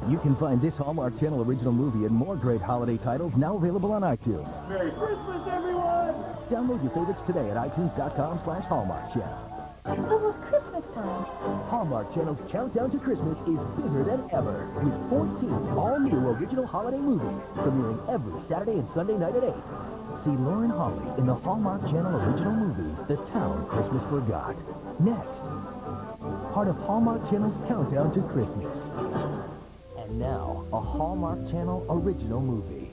You can find this Hallmark Channel original movie and more great holiday titles now available on iTunes. Merry Christmas, everyone! Download your favorites today at iTunes.com/Hallmark Channel. It's almost Christmas time. Hallmark Channel's countdown to Christmas is bigger than ever, with 14 all-new original holiday movies premiering every Saturday and Sunday night at 8. See Lauren Holly in the Hallmark Channel original movie, The Town Christmas Forgot. Next, part of Hallmark Channel's countdown to Christmas. And now, a Hallmark Channel original movie.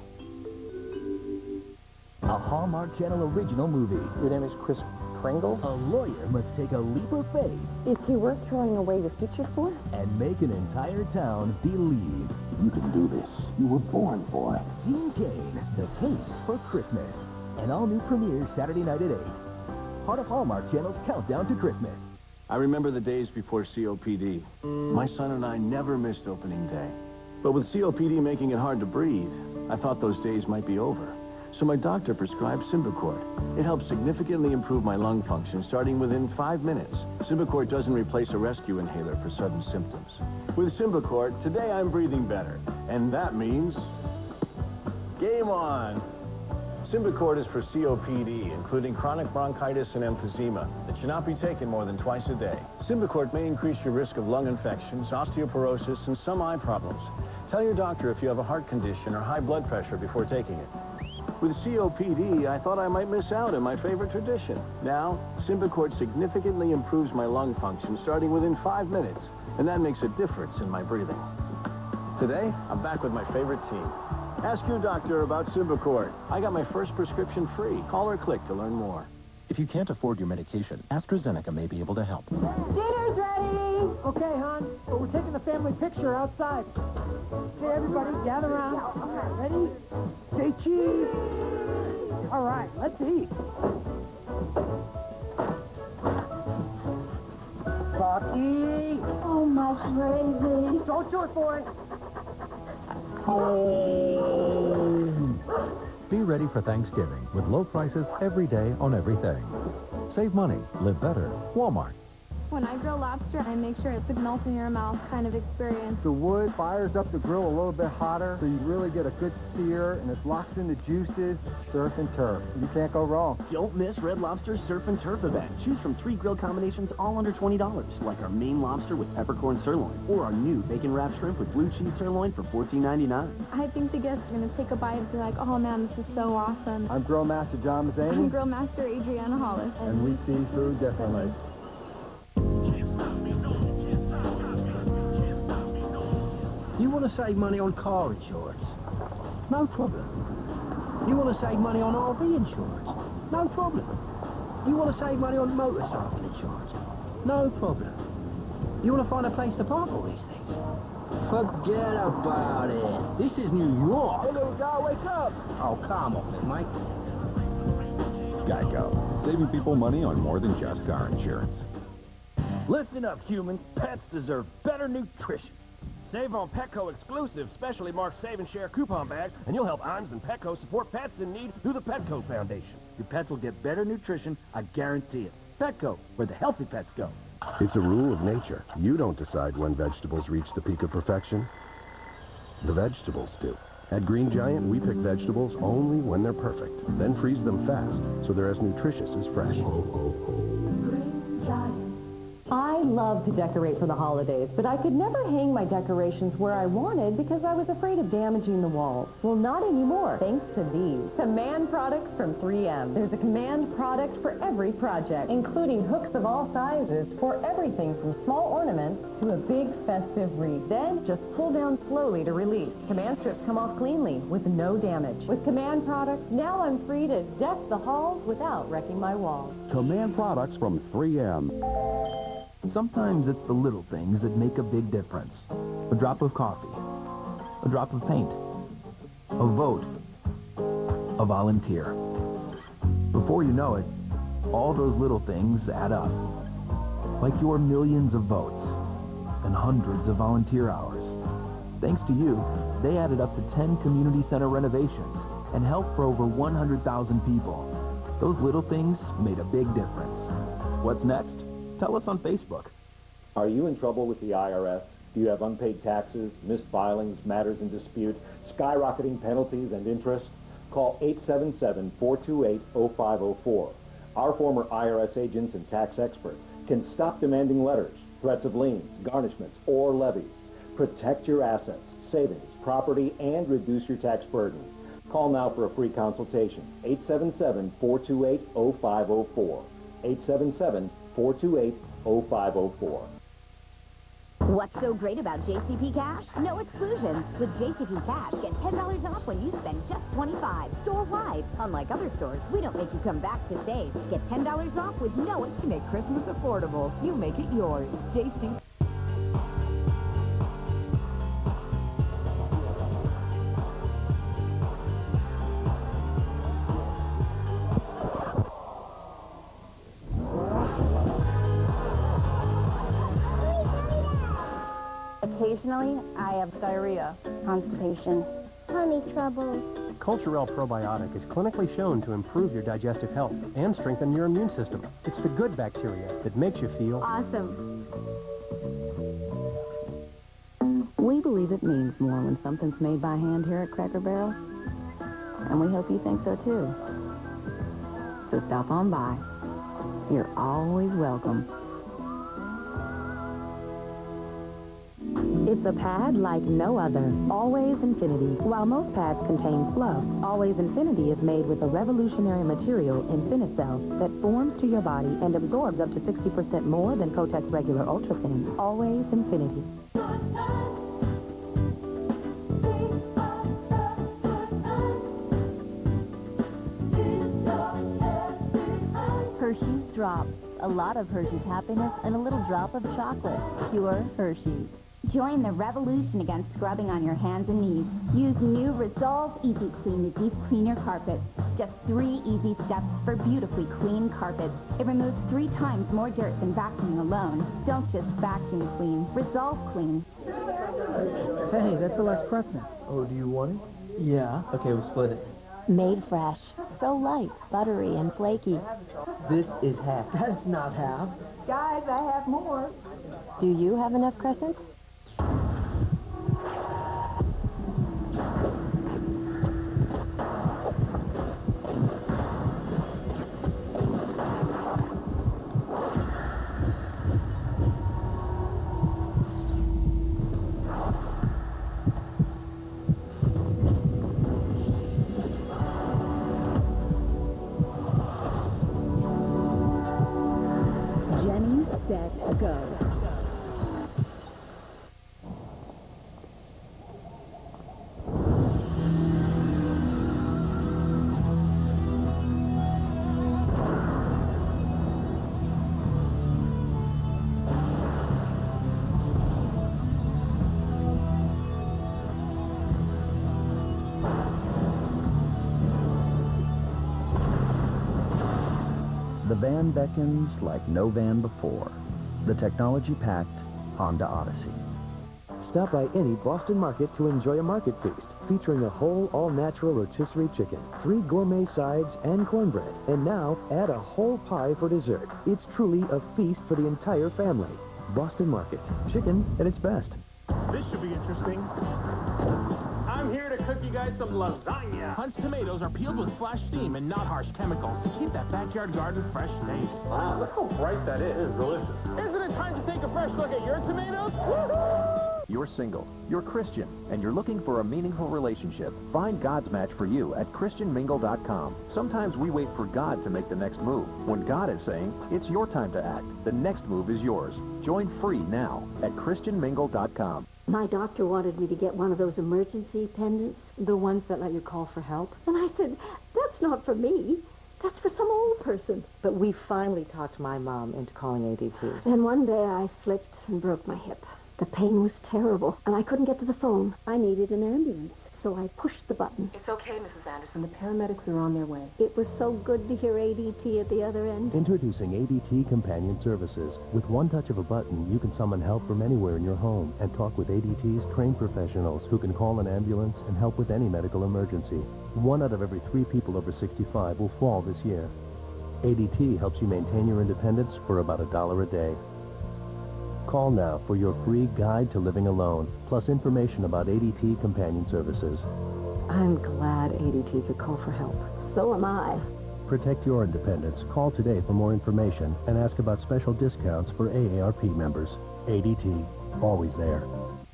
A Hallmark Channel original movie. Your name is Chris Kringle? A lawyer must take a leap of faith. Is he worth throwing away your future for? And make an entire town believe. You can do this. You were born for it. Dean Cain, The Case for Christmas. An all-new premiere Saturday night at 8. Part of Hallmark Channel's countdown to Christmas. I remember the days before COPD. My son and I never missed opening day. But with COPD making it hard to breathe, I thought those days might be over. So my doctor prescribed Symbicort. It helps significantly improve my lung function starting within 5 minutes. Symbicort doesn't replace a rescue inhaler for sudden symptoms. With Symbicort, today I'm breathing better. And that means... game on! Symbicort is for COPD, including chronic bronchitis and emphysema. It should not be taken more than twice a day. Symbicort may increase your risk of lung infections, osteoporosis, and some eye problems. Tell your doctor if you have a heart condition or high blood pressure before taking it. With COPD, I thought I might miss out on my favorite tradition. Now, Symbicort significantly improves my lung function starting within 5 minutes, and that makes a difference in my breathing. Today, I'm back with my favorite team. Ask your doctor about Symbicort. I got my first prescription free. Call or click to learn more. If you can't afford your medication, AstraZeneca may be able to help. Dinner's ready! Okay, hon, but we're taking the family picture outside. Okay, everybody, gather around. Ready? Say cheese. All right, let's eat. Bucky! Oh, my gravy. Don't do it, boy. Be ready for Thanksgiving with low prices every day on everything. Save money, live better. Walmart. When I grill lobster, I make sure it's a melt-in-your-mouth kind of experience. The wood fires up the grill a little bit hotter, so you really get a good sear, and it locks in the juices. Surf and turf. You can't go wrong. Don't miss Red Lobster's Surf and Turf event. Choose from 3 grill combinations all under $20, like our Maine lobster with peppercorn sirloin, or our new bacon-wrapped shrimp with blue cheese sirloin for $14.99. I think the guests are going to take a bite and be like, oh man, this is so awesome. I'm Grill Master John Mazzani. I'm Grill Master Adriana Hollis. And we see food differently. You want to save money on car insurance? No problem. You want to save money on RV insurance? No problem. You want to save money on motorcycle insurance? No problem. You want to find a place to park all these things? Forget about it. This is New York. Hey, little guy, wake up! Oh, come on, Mike. Geico. Saving people money on more than just car insurance. Listen up, humans. Pets deserve better nutrition. Save on Petco exclusive, specially marked Save and Share coupon bags, and you'll help IMS and Petco support pets in need through the Petco Foundation. Your pets will get better nutrition, I guarantee it. Petco, where the healthy pets go. It's a rule of nature. You don't decide when vegetables reach the peak of perfection. The vegetables do. At Green Giant, we pick vegetables only when they're perfect, then freeze them fast, so they're as nutritious as fresh. Green Giant. I love to decorate for the holidays, but I could never hang my decorations where I wanted because I was afraid of damaging the walls. Well, not anymore, thanks to these Command products from 3M. There's a Command product for every project, including hooks of all sizes for everything from small ornaments to a big festive wreath. Then just pull down slowly to release. Command strips come off cleanly with no damage. With Command products, now I'm free to deck the halls without wrecking my walls. Command products from 3M. Sometimes it's the little things that make a big difference. A drop of coffee, a drop of paint, a vote, a volunteer. Before you know it, all those little things add up. Like your millions of votes and hundreds of volunteer hours. Thanks to you, they added up to 10 community center renovations and helped for over 100,000 people. Those little things made a big difference. What's next? Tell us on Facebook. Are you in trouble with the IRS? Do you have unpaid taxes, missed filings, matters in dispute, skyrocketing penalties and interest? Call 877-428-0504. Our former IRS agents and tax experts can stop demanding letters, threats of liens, garnishments, or levies. Protect your assets, savings, property, and reduce your tax burden. Call now for a free consultation. 877-428-0504. 877-428-0504. What's so great about JCP Cash? No exclusions. With JCP Cash, get $10 off when you spend just $25, store-wide. Unlike other stores, we don't make you come back to save. Get $10 off with no... To make Christmas affordable, you make it yours. JCP. Occasionally, I have diarrhea, constipation, tummy troubles. Culturelle Probiotic is clinically shown to improve your digestive health and strengthen your immune system. It's the good bacteria that makes you feel awesome. We believe it means more when something's made by hand here at Cracker Barrel, and we hope you think so too. So stop on by. You're always welcome. It's a pad like no other. Always Infinity. While most pads contain fluff, Always Infinity is made with a revolutionary material, Infinicell, that forms to your body and absorbs up to 60% more than Kotex regular Ultra Thin. Always Infinity. Hershey's Drops. A lot of Hershey's happiness and a little drop of chocolate. Pure Hershey's. Join the revolution against scrubbing on your hands and knees. Use new Resolve Easy Clean to deep clean your carpets. Just 3 easy steps for beautifully clean carpets. It removes 3 times more dirt than vacuuming alone. Don't just vacuum clean. Resolve Clean. Hey, that's the last crescent. Oh, do you want it? Yeah. Okay, we'll split it. Made fresh. So light, buttery, and flaky. This is half. That's not half. Guys, I have more. Do you have enough crescents? Set, go. The van beckons like no van before. The technology-packed Honda Odyssey. Stop by any Boston market to enjoy a market feast featuring a whole, all-natural rotisserie chicken, 3 gourmet sides, and cornbread. And now, add a whole pie for dessert. It's truly a feast for the entire family. Boston Market. Chicken at its best. This should be interesting. I'm here to cook you guys some lasagna. Hunt's tomatoes are peeled with flash steam and not harsh chemicals to keep that backyard garden fresh taste. Wow, look how bright that is. It is delicious. Isn't it time to take a fresh look at your tomatoes? You're single, you're Christian, and you're looking for a meaningful relationship. Find God's match for you at ChristianMingle.com. Sometimes we wait for God to make the next move, when God is saying, it's your time to act. The next move is yours. Join free now at ChristianMingle.com. My doctor wanted me to get one of those emergency pendants. The ones that let you call for help. And I said, that's not for me. That's for some old person. But we finally talked my mom into calling ADT. Then one day I slipped and broke my hip. The pain was terrible, and I couldn't get to the phone. I needed an ambulance, so I pushed the button. It's okay, Mrs. Anderson. The paramedics are on their way. It was so good to hear ADT at the other end. Introducing ADT Companion Services. With one touch of a button, you can summon help from anywhere in your home and talk with ADT's trained professionals who can call an ambulance and help with any medical emergency. 1 out of every 3 people over 65 will fall this year. ADT helps you maintain your independence for about $1 a day. Call now for your free guide to living alone, plus information about ADT companion services. I'm glad ADT could call for help. So am I. Protect your independence. Call today for more information and ask about special discounts for AARP members. ADT, always there.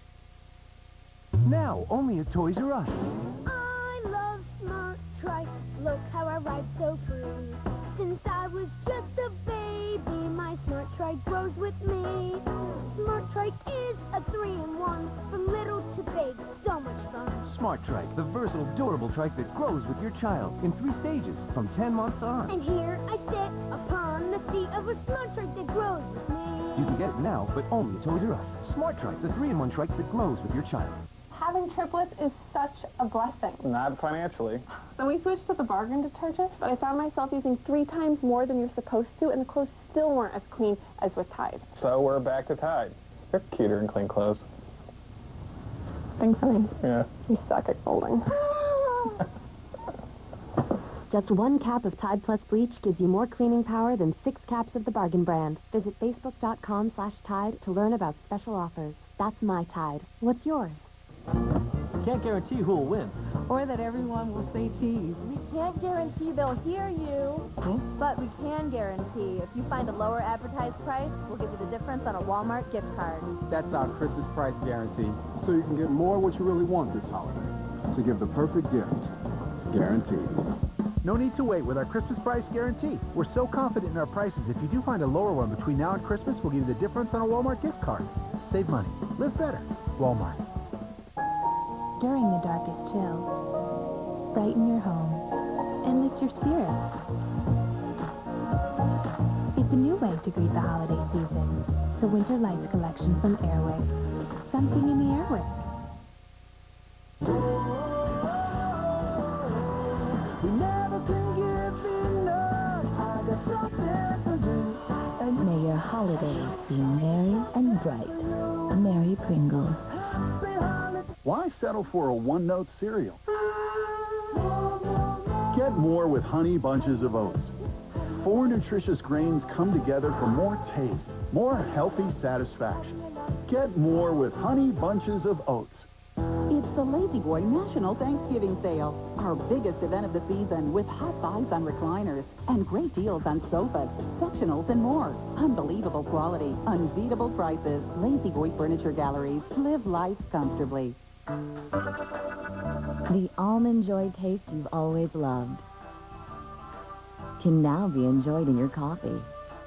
Now, only at Toys R Us. I love Smart Trike. Look how I ride so free. Since I was just a baby, my Smart Trike grows with me. Smart Trike is a 3-in-1. From little to big, so much fun. Smart Trike, the versatile, durable trike that grows with your child in 3 stages from 10 months on. And here I sit upon the seat of a Smart Trike that grows with me. You can get it now, but only at Toys R Us. Smart Trike, the 3-in-1 trike that grows with your child. Having triplets is such a blessing. Not financially. So we switched to the bargain detergent, but I found myself using 3 times more than you're supposed to, and the clothes still weren't as clean as with Tide. So we're back to Tide. You're cuter in clean clothes. Thanks, honey. Yeah. You suck at folding. Just 1 cap of Tide Plus bleach gives you more cleaning power than 6 caps of the bargain brand. Visit facebook.com/Tide to learn about special offers. That's my Tide. What's yours? Can't guarantee who will win. Or that everyone will say cheese. We can't guarantee they'll hear you, but we can guarantee if you find a lower advertised price, we'll give you the difference on a Walmart gift card. That's our Christmas price guarantee, so you can get more what you really want this holiday. To give the perfect gift. Guaranteed. No need to wait with our Christmas price guarantee. We're so confident in our prices, if you do find a lower one between now and Christmas, we'll give you the difference on a Walmart gift card. Save money. Live better. Walmart. During the darkest chill, brighten your home and lift your spirits. It's a new way to greet the holiday season. The Winter Lights collection from Airwick. Something in the Airwick. We never can give enough. I got something to do. May your holidays be merry and bright. Merry Pringles. Why settle for a one-note cereal? Get more with Honey Bunches of Oats. 4 nutritious grains come together for more taste, more healthy satisfaction. Get more with Honey Bunches of Oats. It's the Lazy Boy National Thanksgiving Sale, our biggest event of the season with hot buys on recliners and great deals on sofas, sectionals, and more. Unbelievable quality, unbeatable prices. Lazy Boy Furniture Galleries. Live life comfortably. The Almond Joy taste you've always loved can now be enjoyed in your coffee.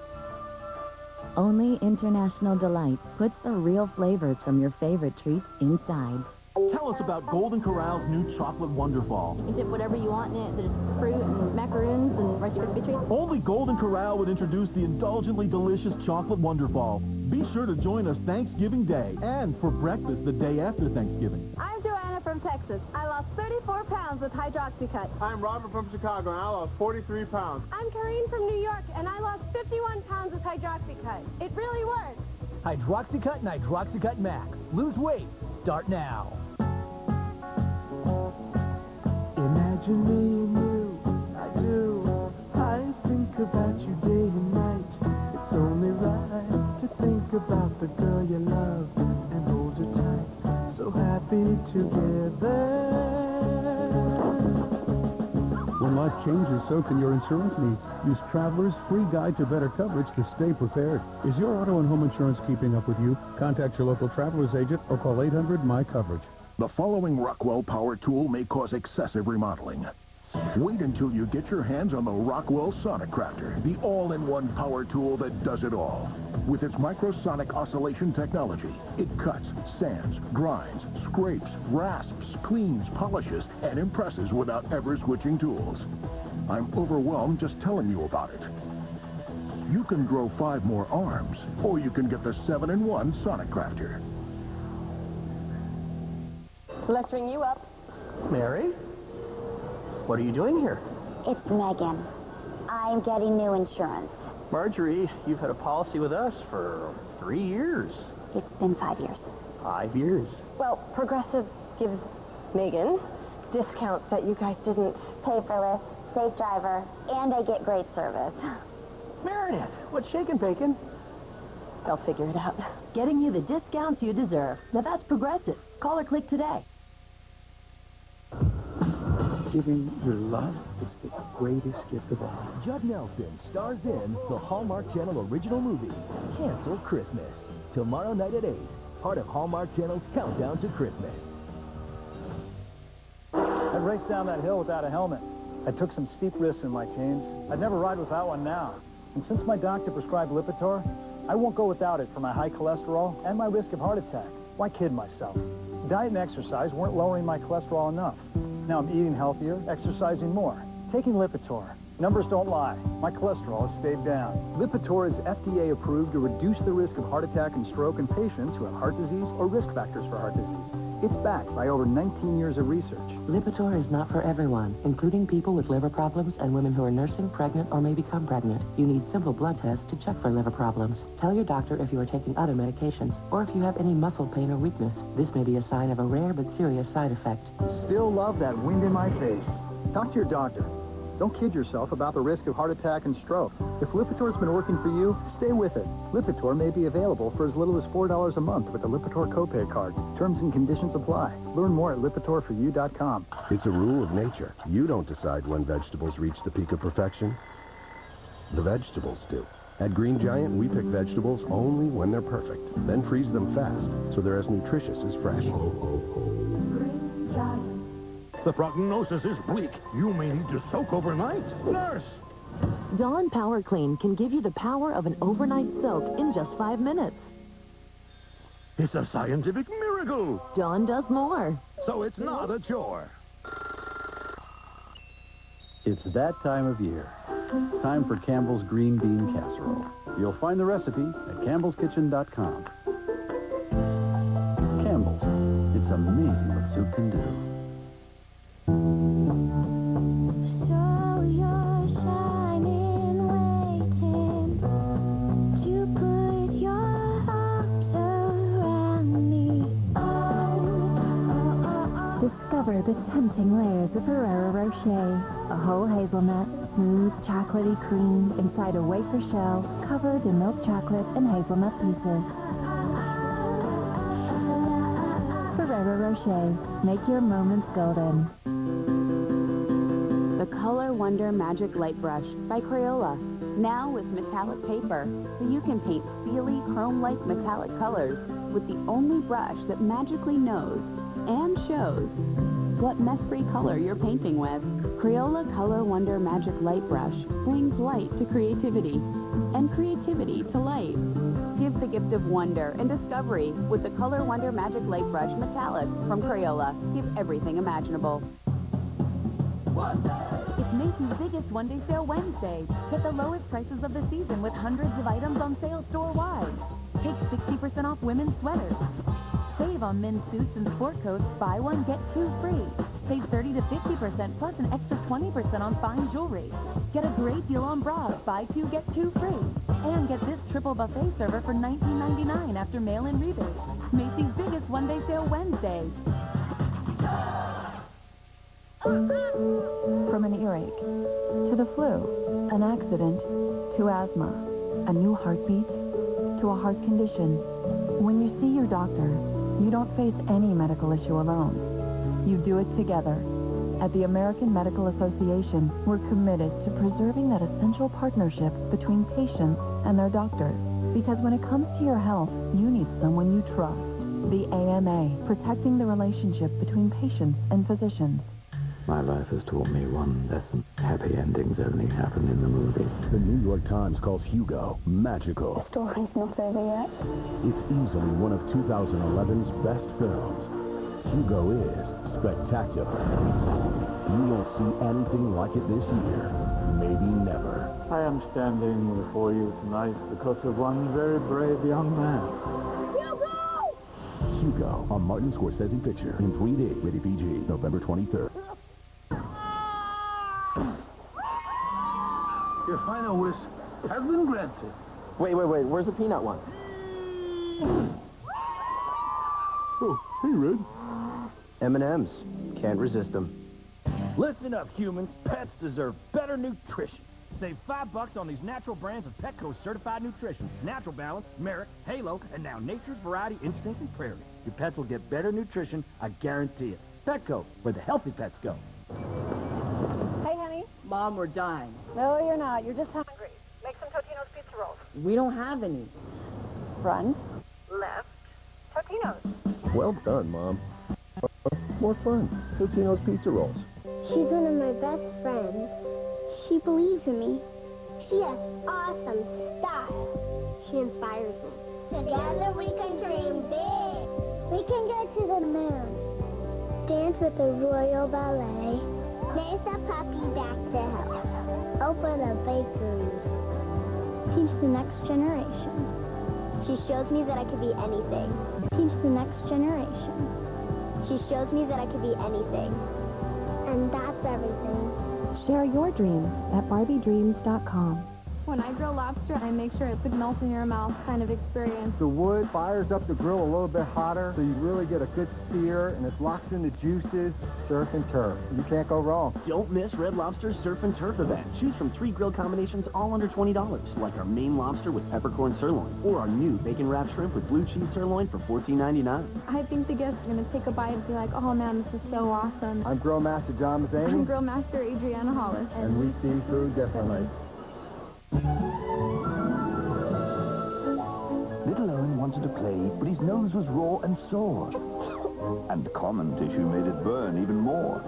Only International Delight puts the real flavors from your favorite treats inside. Tell us about Golden Corral's new Chocolate Wonderfall. You dip whatever you want in it. There's fruit and macaroons and Rice Krispie treats. Only Golden Corral would introduce the indulgently delicious Chocolate Wonderfall. Be sure to join us Thanksgiving Day and for breakfast the day after Thanksgiving. I'm Joanna from Texas. I lost 34 pounds with Hydroxycut. I'm Robert from Chicago, and I lost 43 pounds. I'm Karine from New York, and I lost 51 pounds with Hydroxycut. It really works. Hydroxycut and Hydroxycut Max. Lose weight. Start now. Imagine me and you, I do. I think about you day and night. It's only right to think about the girl you love and hold her tight. So happy together. When life changes, so can your insurance needs. Use Traveler's free guide to better coverage to stay prepared. Is your auto and home insurance keeping up with you? Contact your local Traveler's agent or call 800-MY-COVERAGE. The following Rockwell power tool may cause excessive remodeling. Wait until you get your hands on the Rockwell Sonic Crafter, the all-in-one power tool that does it all. With its microsonic oscillation technology, it cuts, sands, grinds, scrapes, rasps, cleans, polishes, and impresses without ever switching tools. I'm overwhelmed just telling you about it. You can grow 5 more arms, or you can get the 7-in-1 Sonic Crafter. Let's ring you up. Mary? What are you doing here? It's Megan. I'm getting new insurance. Marjorie, you've had a policy with us for 3 years. It's been 5 years. 5 years. Well, Progressive gives Megan discounts that you guys didn't. Paperless, safe driver, and I get great service. Meredith, what's shaking, bacon? They'll figure it out. Getting you the discounts you deserve. Now that's Progressive. Call or click today. Giving your love is the greatest gift of all. Judd Nelson stars in the Hallmark Channel original movie, Cancel Christmas. Tomorrow night at 8, part of Hallmark Channel's Countdown to Christmas. I'd raced down that hill without a helmet. I took some steep risks in my teens. I'd never ride without one now. And since my doctor prescribed Lipitor, I won't go without it for my high cholesterol and my risk of heart attack. Why kid myself? Diet and exercise weren't lowering my cholesterol enough. Now I'm eating healthier, exercising more, taking Lipitor. Numbers don't lie. My cholesterol has stayed down. Lipitor is FDA approved to reduce the risk of heart attack and stroke in patients who have heart disease or risk factors for heart disease. It's backed by over 19 years of research. Lipitor is not for everyone, including people with liver problems and women who are nursing, pregnant, or may become pregnant. You need simple blood tests to check for liver problems. Tell your doctor if you are taking other medications, or if you have any muscle pain or weakness. This may be a sign of a rare but serious side effect. Still love that wind in my face. Talk to your doctor. Don't kid yourself about the risk of heart attack and stroke. If Lipitor's been working for you, stay with it. Lipitor may be available for as little as $4 a month with the Lipitor copay card. Terms and conditions apply. Learn more at LipitorForYou.com. It's a rule of nature. You don't decide when vegetables reach the peak of perfection. The vegetables do. At Green Giant, we pick vegetables only when they're perfect, then freeze them fast, so they're as nutritious as fresh. Green Giant. The prognosis is bleak. You may need to soak overnight. Nurse! Dawn Power Clean can give you the power of an overnight soak in just 5 minutes. It's a scientific miracle. Dawn does more. So it's not a chore. It's that time of year. Time for Campbell's Green Bean Casserole. You'll find the recipe at campbellskitchen.com. Campbell's. It's amazing what soup can do. So you're shining, waiting to put your arms around me. Discover the tempting layers of Ferrero Rocher. A whole hazelnut, smooth chocolatey cream inside a wafer shell covered in milk chocolate and hazelnut pieces. Ferrero Rocher. Make your moments golden. The Color Wonder Magic Light Brush by Crayola. Now with metallic paper, so you can paint steely, chrome-like metallic colors with the only brush that magically knows and shows what mess-free color you're painting with. Crayola Color Wonder Magic Light Brush brings light to creativity and creativity to light. Give the gift of wonder and discovery with the Color Wonder Magic Light Brush Metallic from Crayola. Give everything imaginable. It's Macy's biggest one-day sale Wednesday. Get the lowest prices of the season with hundreds of items on sale store-wide. Take 60% off women's sweaters. Save on men's suits and sport coats. Buy one, get two free. Save 30 to 50% plus an extra 20% on fine jewelry. Get a great deal on bras. Buy two, get two free. And get this triple buffet server for $19.99 after mail-in rebate. Macy's biggest one-day sale Wednesday. From an earache to the flu, an accident to asthma, a new heartbeat to a heart condition. When you see your doctor, you don't face any medical issue alone. You do it together. At the American Medical Association, we're committed to preserving that essential partnership between patients and their doctors. Because when it comes to your health, you need someone you trust. The AMA, protecting the relationship between patients and physicians. My life has taught me one lesson. Happy endings only happen in the movies. The New York Times calls Hugo magical. The story's not over yet. It's easily one of 2011's best films. Hugo is spectacular. You won't see anything like it this year. Maybe never. I am standing before you tonight because of one very brave young man. Hugo, a Martin Scorsese picture in 3D, rated PG, November 23rd. Your final wish has been granted. Wait, where's the peanut one? Oh, hey, Red. M&M's. Can't resist them. Listen up, humans. Pets deserve better nutrition. Save $5 on these natural brands of Petco certified nutrition. Natural Balance, Merrick, Halo, and now Nature's Variety Instinct and Prairie. Your pets will get better nutrition, I guarantee it. Petco, where the healthy pets go. Hey, honey. Mom, we're dying. No, you're not. You're just hungry. Make some Totino's pizza rolls. We don't have any. Front. Left. Totino's. Well done, Mom. More fun. Totino's Pizza Rolls. She's one of my best friends. She believes in me. She has awesome style. She inspires me. Together we can dream big. We can go to the moon. Dance with the Royal Ballet. Nurse a puppy back to health. Open a bakery. Teach the next generation. She shows me that I could be anything. Teach the next generation. She shows me that I could be anything. And that's everything. Share your dreams at BarbieDreams.com. When I grill lobster, I make sure it's a melt in your mouth kind of experience. The wood fires up the grill a little bit hotter, so you really get a good sear, and it locks in the juices. Surf and turf. You can't go wrong. Don't miss Red Lobster's Surf and Turf event. Choose from 3 grill combinations all under $20, like our Maine lobster with peppercorn sirloin, or our new bacon-wrapped shrimp with blue cheese sirloin for $14.99. I think the guests are going to take a bite and be like, oh man, this is so awesome. I'm Grill Master John Mazzani. I'm Grill Master Adriana Hollis. And we see food differently. Little Owen wanted to play, but his nose was raw and sore. And common tissue made it burn even more.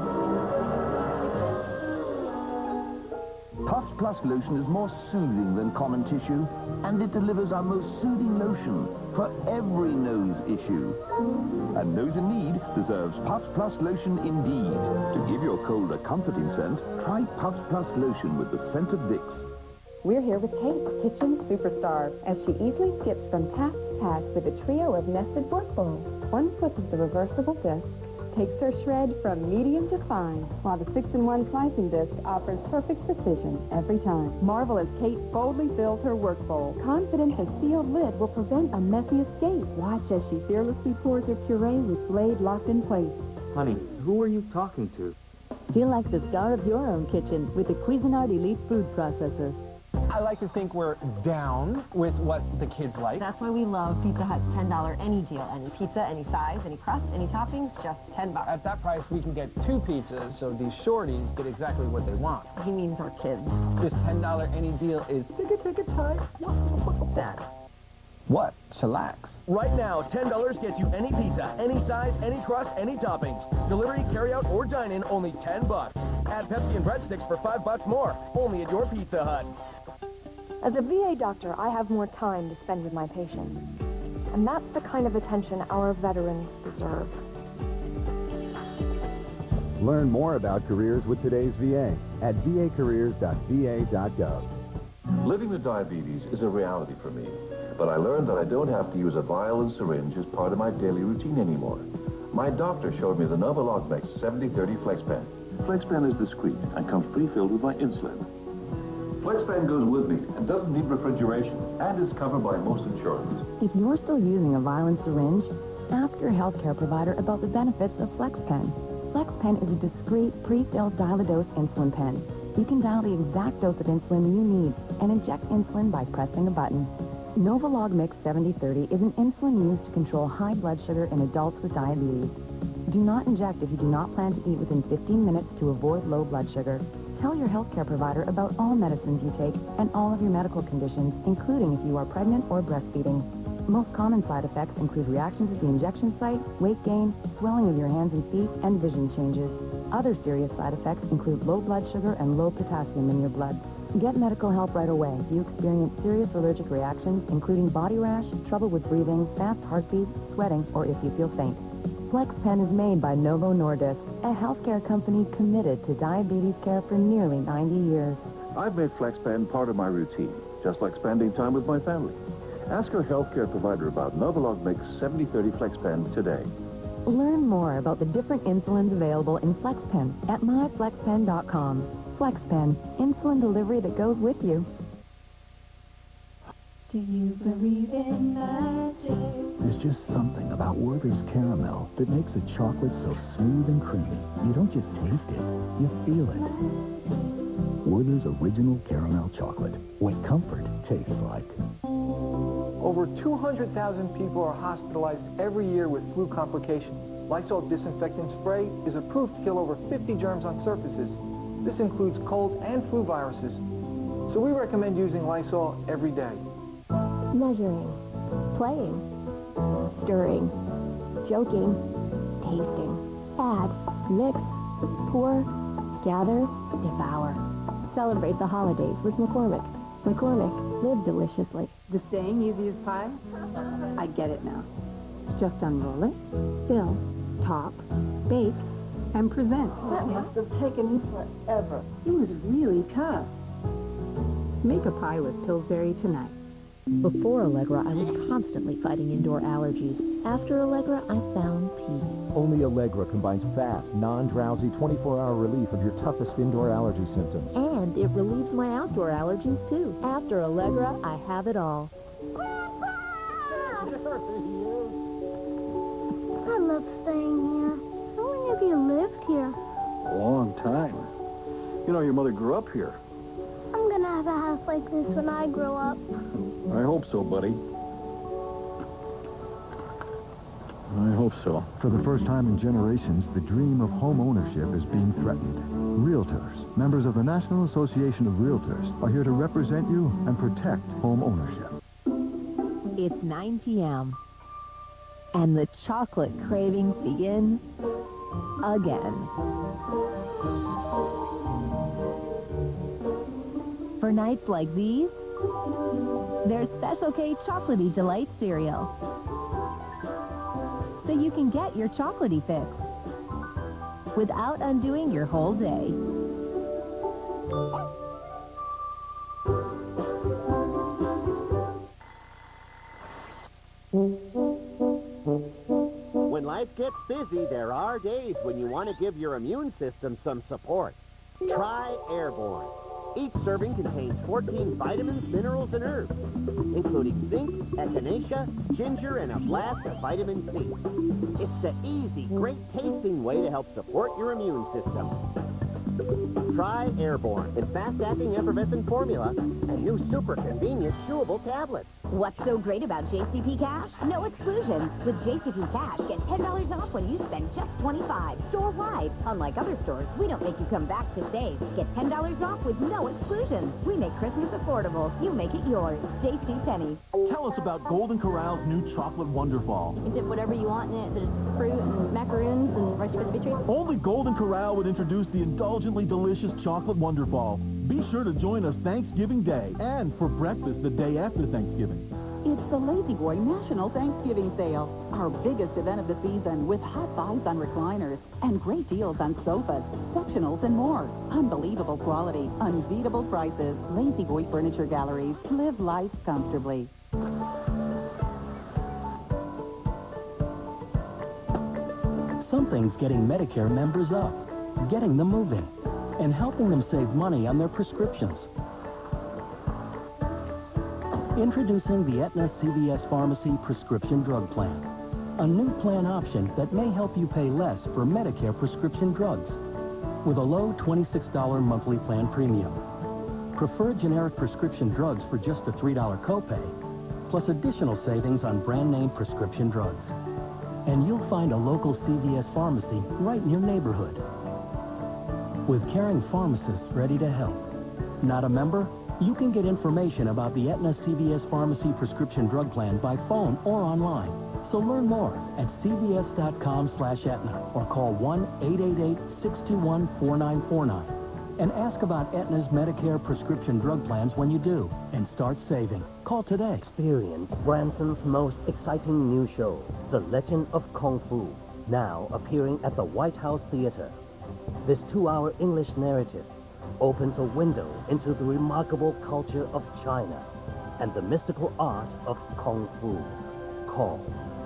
Puffs Plus lotion is more soothing than common tissue, and it delivers our most soothing lotion for every nose issue. A nose in need deserves Puffs Plus lotion indeed. To give your cold a comforting scent, try Puffs Plus lotion with the scent of Vicks. We're here with Kate, kitchen superstar, as she easily skips from task to task with a trio of nested fork bowls. One flip of the reversible disc takes her shred from medium to fine, while the 6-in-1 slicing disc offers perfect precision every time. Marvel as Kate boldly fills her work bowl, confident the sealed lid will prevent a messy escape. Watch as she fearlessly pours her puree with blade locked in place. Honey, who are you talking to? Feel like the star of your own kitchen with the Cuisinart Elite Food Processor. I like to think we're down with what the kids like. That's why we love Pizza Hut's $10 any deal. Any pizza, any size, any crust, any toppings, just $10. At that price, we can get 2 pizzas, so these shorties get exactly what they want. He means our kids. This $10 any deal is ticket tight. Dad. What? Chillax. Right now, $10 gets you any pizza, any size, any crust, any toppings. Delivery, carry-out, or dine-in, only $10. Add Pepsi and breadsticks for $5 more, only at your Pizza Hut. As a VA doctor, I have more time to spend with my patients. And that's the kind of attention our veterans deserve. Learn more about careers with today's VA at vacareers.va.gov. Living with diabetes is a reality for me, but I learned that I don't have to use a vial and syringe as part of my daily routine anymore. My doctor showed me the Novologmex 7030 FlexPen. FlexPen is discreet and comes pre-filled with my insulin. FlexPen goes with me and doesn't need refrigeration and is covered by most insurance. If you're still using a vial and syringe, ask your healthcare provider about the benefits of FlexPen. FlexPen is a discreet, pre-filled dial-a-dose insulin pen. You can dial the exact dose of insulin you need and inject insulin by pressing a button. Novologmex 7030 is an insulin used to control high blood sugar in adults with diabetes. Do not inject if you do not plan to eat within 15 minutes to avoid low blood sugar. Tell your healthcare provider about all medicines you take and all of your medical conditions, including if you are pregnant or breastfeeding. Most common side effects include reactions at the injection site, weight gain, swelling of your hands and feet, and vision changes. Other serious side effects include low blood sugar and low potassium in your blood. Get medical help right away if you experience serious allergic reactions, including body rash, trouble with breathing, fast heartbeat, sweating, or if you feel faint. FlexPen is made by Novo Nordisk, a healthcare company committed to diabetes care for nearly 90 years. I've made FlexPen part of my routine, just like spending time with my family. Ask your healthcare provider about Novologmex 7030 FlexPen today. Learn more about the different insulins available in FlexPen at myflexpen.com. FlexPen, insulin delivery that goes with you. Do you believe in magic? There's just something about Werther's caramel that makes a chocolate so smooth and creamy. You don't just taste it, you feel it. Werther's original caramel chocolate. What comfort tastes like. Over 200,000 people are hospitalized every year with flu complications. Lysol disinfectant spray is approved to kill over 50 germs on surfaces. This includes cold and flu viruses. So we recommend using Lysol every day. Measuring, playing, stirring, joking, tasting, add, mix, pour, gather, devour. Celebrate the holidays with McCormick. McCormick, live deliciously. The saying, easy as pie? I get it now. Just unroll it, fill, top, bake, and present. That must have taken you forever. It was really tough. Make a pie with Pillsbury tonight. Before Allegra, I was constantly fighting indoor allergies. After Allegra, I found peace. Only Allegra combines fast, non-drowsy, 24-hour relief of your toughest indoor allergy symptoms. And it relieves my outdoor allergies, too. After Allegra, I have it all. I love staying here. How long have you lived here? A long time. You know, your mother grew up here. I'm gonna have a house like this when I grow up. I hope so, buddy. I hope so. For the first time in generations, the dream of home ownership is being threatened. Realtors, members of the National Association of Realtors, are here to represent you and protect home ownership. It's 9 p.m. and the chocolate cravings begin again. For nights like these, there's Special K Chocolatey Delight cereal. So you can get your chocolatey fix without undoing your whole day. When life gets busy, there are days when you want to give your immune system some support. Try Airborne. Each serving contains 14 vitamins, minerals, and herbs, including zinc, echinacea, ginger, and a blast of vitamin C. It's the easy, great-tasting way to help support your immune system. Try Airborne in fast-acting effervescent formula and new super convenient chewable tablets. What's so great about JCP Cash? No exclusions. With JCP Cash, get $10 off when you spend just $25 store-wide. Unlike other stores, we don't make you come back to save. Get $10 off with no exclusions. We make Christmas affordable. You make it yours. JCPenney. Tell us about Golden Corral's new chocolate Wonderfall. You dip whatever you want in it. There's fruit and macaroons and Rice Krispie treats. Only Golden Corral would introduce the indulgently delicious chocolate Wonderfall. Be sure to join us Thanksgiving Day and for breakfast the day after Thanksgiving. It's the Lazy Boy National Thanksgiving Sale, our biggest event of the season with hot buys on recliners and great deals on sofas, sectionals, and more. Unbelievable quality, unbeatable prices. Lazy Boy Furniture Galleries. Live life comfortably. Something's getting Medicare members up, getting them moving, and helping them save money on their prescriptions. Introducing the Aetna CVS Pharmacy Prescription Drug Plan, a new plan option that may help you pay less for Medicare prescription drugs with a low $26 monthly plan premium. Preferred generic prescription drugs for just a $3 copay, plus additional savings on brand name prescription drugs. And you'll find a local CVS pharmacy right in your neighborhood, with caring pharmacists ready to help. Not a member? You can get information about the Aetna CVS Pharmacy Prescription Drug Plan by phone or online. So learn more at cvs.com/Aetna or call 1-888-621-4949 and ask about Aetna's Medicare prescription drug plans when you do and start saving. Call today. Experience Branson's most exciting new show, The Legend of Kung Fu, now appearing at the White House Theater. This 2-hour English narrative opens a window into the remarkable culture of China and the mystical art of Kung Fu. Call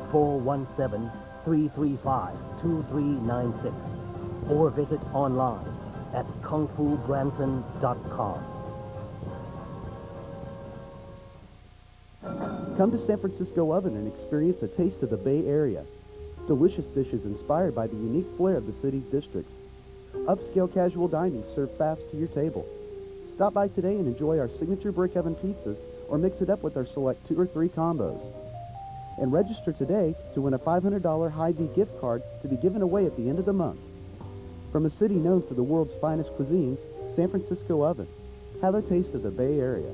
417-335-2396 or visit online at kungfubranson.com. Come to San Francisco Oven and experience a taste of the Bay Area. Delicious dishes inspired by the unique flair of the city's districts. Upscale casual dining served fast to your table. Stop by today and enjoy our signature brick oven pizzas or mix it up with our select 2 or 3 combos. And register today to win a $500 Hy-Vee gift card to be given away at the end of the month. From a city known for the world's finest cuisines, San Francisco Oven. Have a taste of the Bay Area.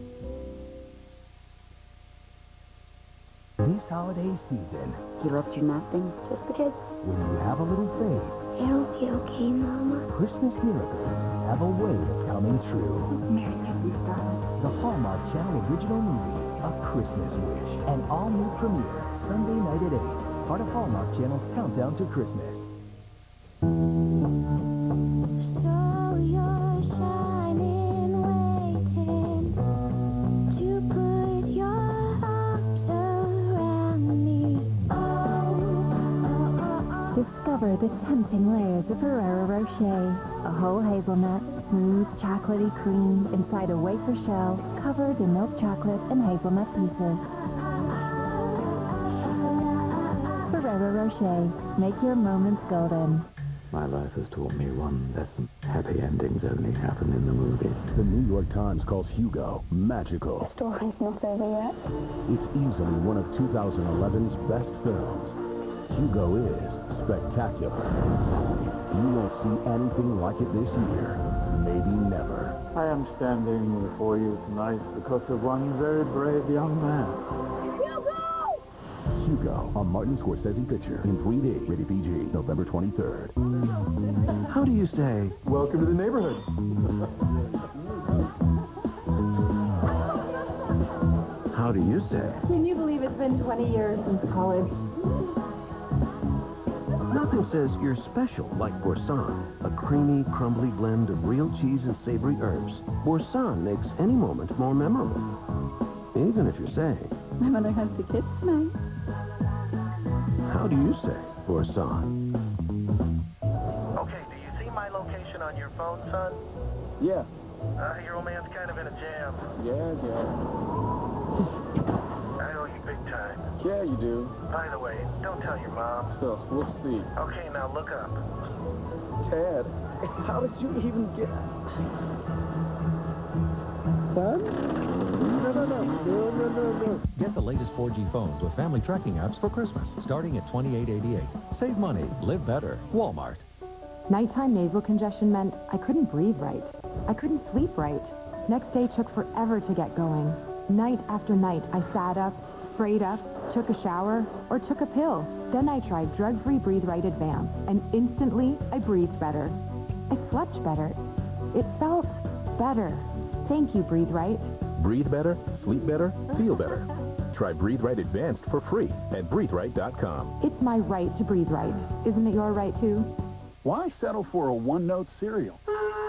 This holiday season, You're up to nothing? Just because when you have a little faith, it'll be okay, Mama. Christmas miracles have a way of coming true. Merry Christmas, darling. The Hallmark Channel original movie, A Christmas Wish. An all-new premiere, Sunday night at 8. Part of Hallmark Channel's Countdown to Christmas. So you're shining, waiting to put your arms around me. Discover the tempting layers of Ferrero Rocher. A whole hazelnut, smooth, chocolatey cream inside a wafer shell covered in milk chocolate and hazelnut pieces. Ferrero Rocher. Make your moments golden. My life has taught me one lesson. Happy endings only happen in the movies. The New York Times calls Hugo magical. The story's not over yet. It's easily one of 2011's best films. Hugo is spectacular. You won't see anything like it this year. Maybe never. I am standing before you tonight because of one very brave young man. Hugo, a Martin Scorsese picture in 3D, rated PG, November 23rd. How do you say, welcome to the neighborhood? How do you say? Can you believe it's been 20 years since college? Nothing says you're special like Boursin, a creamy, crumbly blend of real cheese and savory herbs. Boursin makes any moment more memorable, even if you're saying, My mother has the kids tonight. how do you say Boursin? Okay, do you see my location on your phone, son? Yeah. Your old man's kind of in a jam. Yeah. I owe you big time. Yeah, you do. By the way, don't tell your mom. So, we'll see. Okay, now look up. Ted, how did you even get... Son? No. Get the latest 4G phones with family tracking apps for Christmas, starting at $28.88. Save money, live better. Walmart. Nighttime nasal congestion meant I couldn't breathe right. I couldn't sleep right. Next day took forever to get going. Night after night, I sat up, sprayed up, took a shower, or took a pill. Then I tried drug-free Breathe Right Advanced, and instantly I breathed better. I slept better. It felt better. Thank you, Breathe Right. Breathe better, sleep better, feel better. Try Breathe Right Advanced for free at breatheright.com. It's my right to breathe right. Isn't it your right, too? Why settle for a one-note cereal?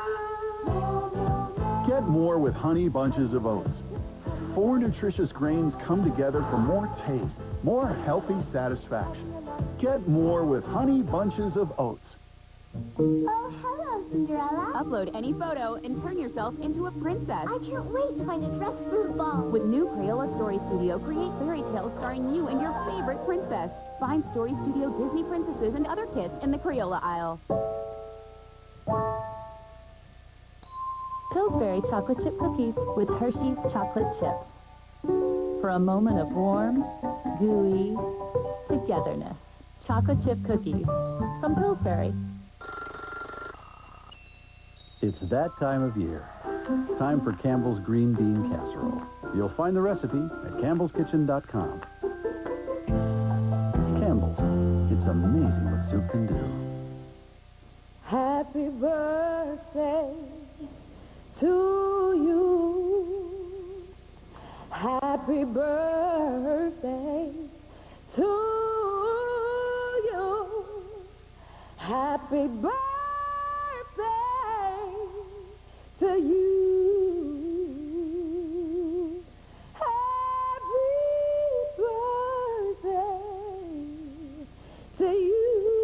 Get more with Honey Bunches of Oats. 4 nutritious grains come together for more taste, more healthy satisfaction. Get more with Honey Bunches of Oats. Oh, hello, Cinderella. Upload any photo and turn yourself into a princess. I can't wait to find a dress for the ball. With new Crayola Story Studio, create fairy tales starring you and your favorite princess. Find Story Studio Disney princesses and other kits in the Crayola aisle. Pillsbury chocolate chip cookies with Hershey's chocolate chips. For a moment of warm, gooey togetherness. Chocolate chip cookies from Pillsbury. It's that time of year. Time for Campbell's Green Bean Casserole. You'll find the recipe at campbellskitchen.com. Campbell's. It's amazing what soup can do. Happy birthday to you. Happy birthday to you. Happy birthday to you. Happy birthday to you.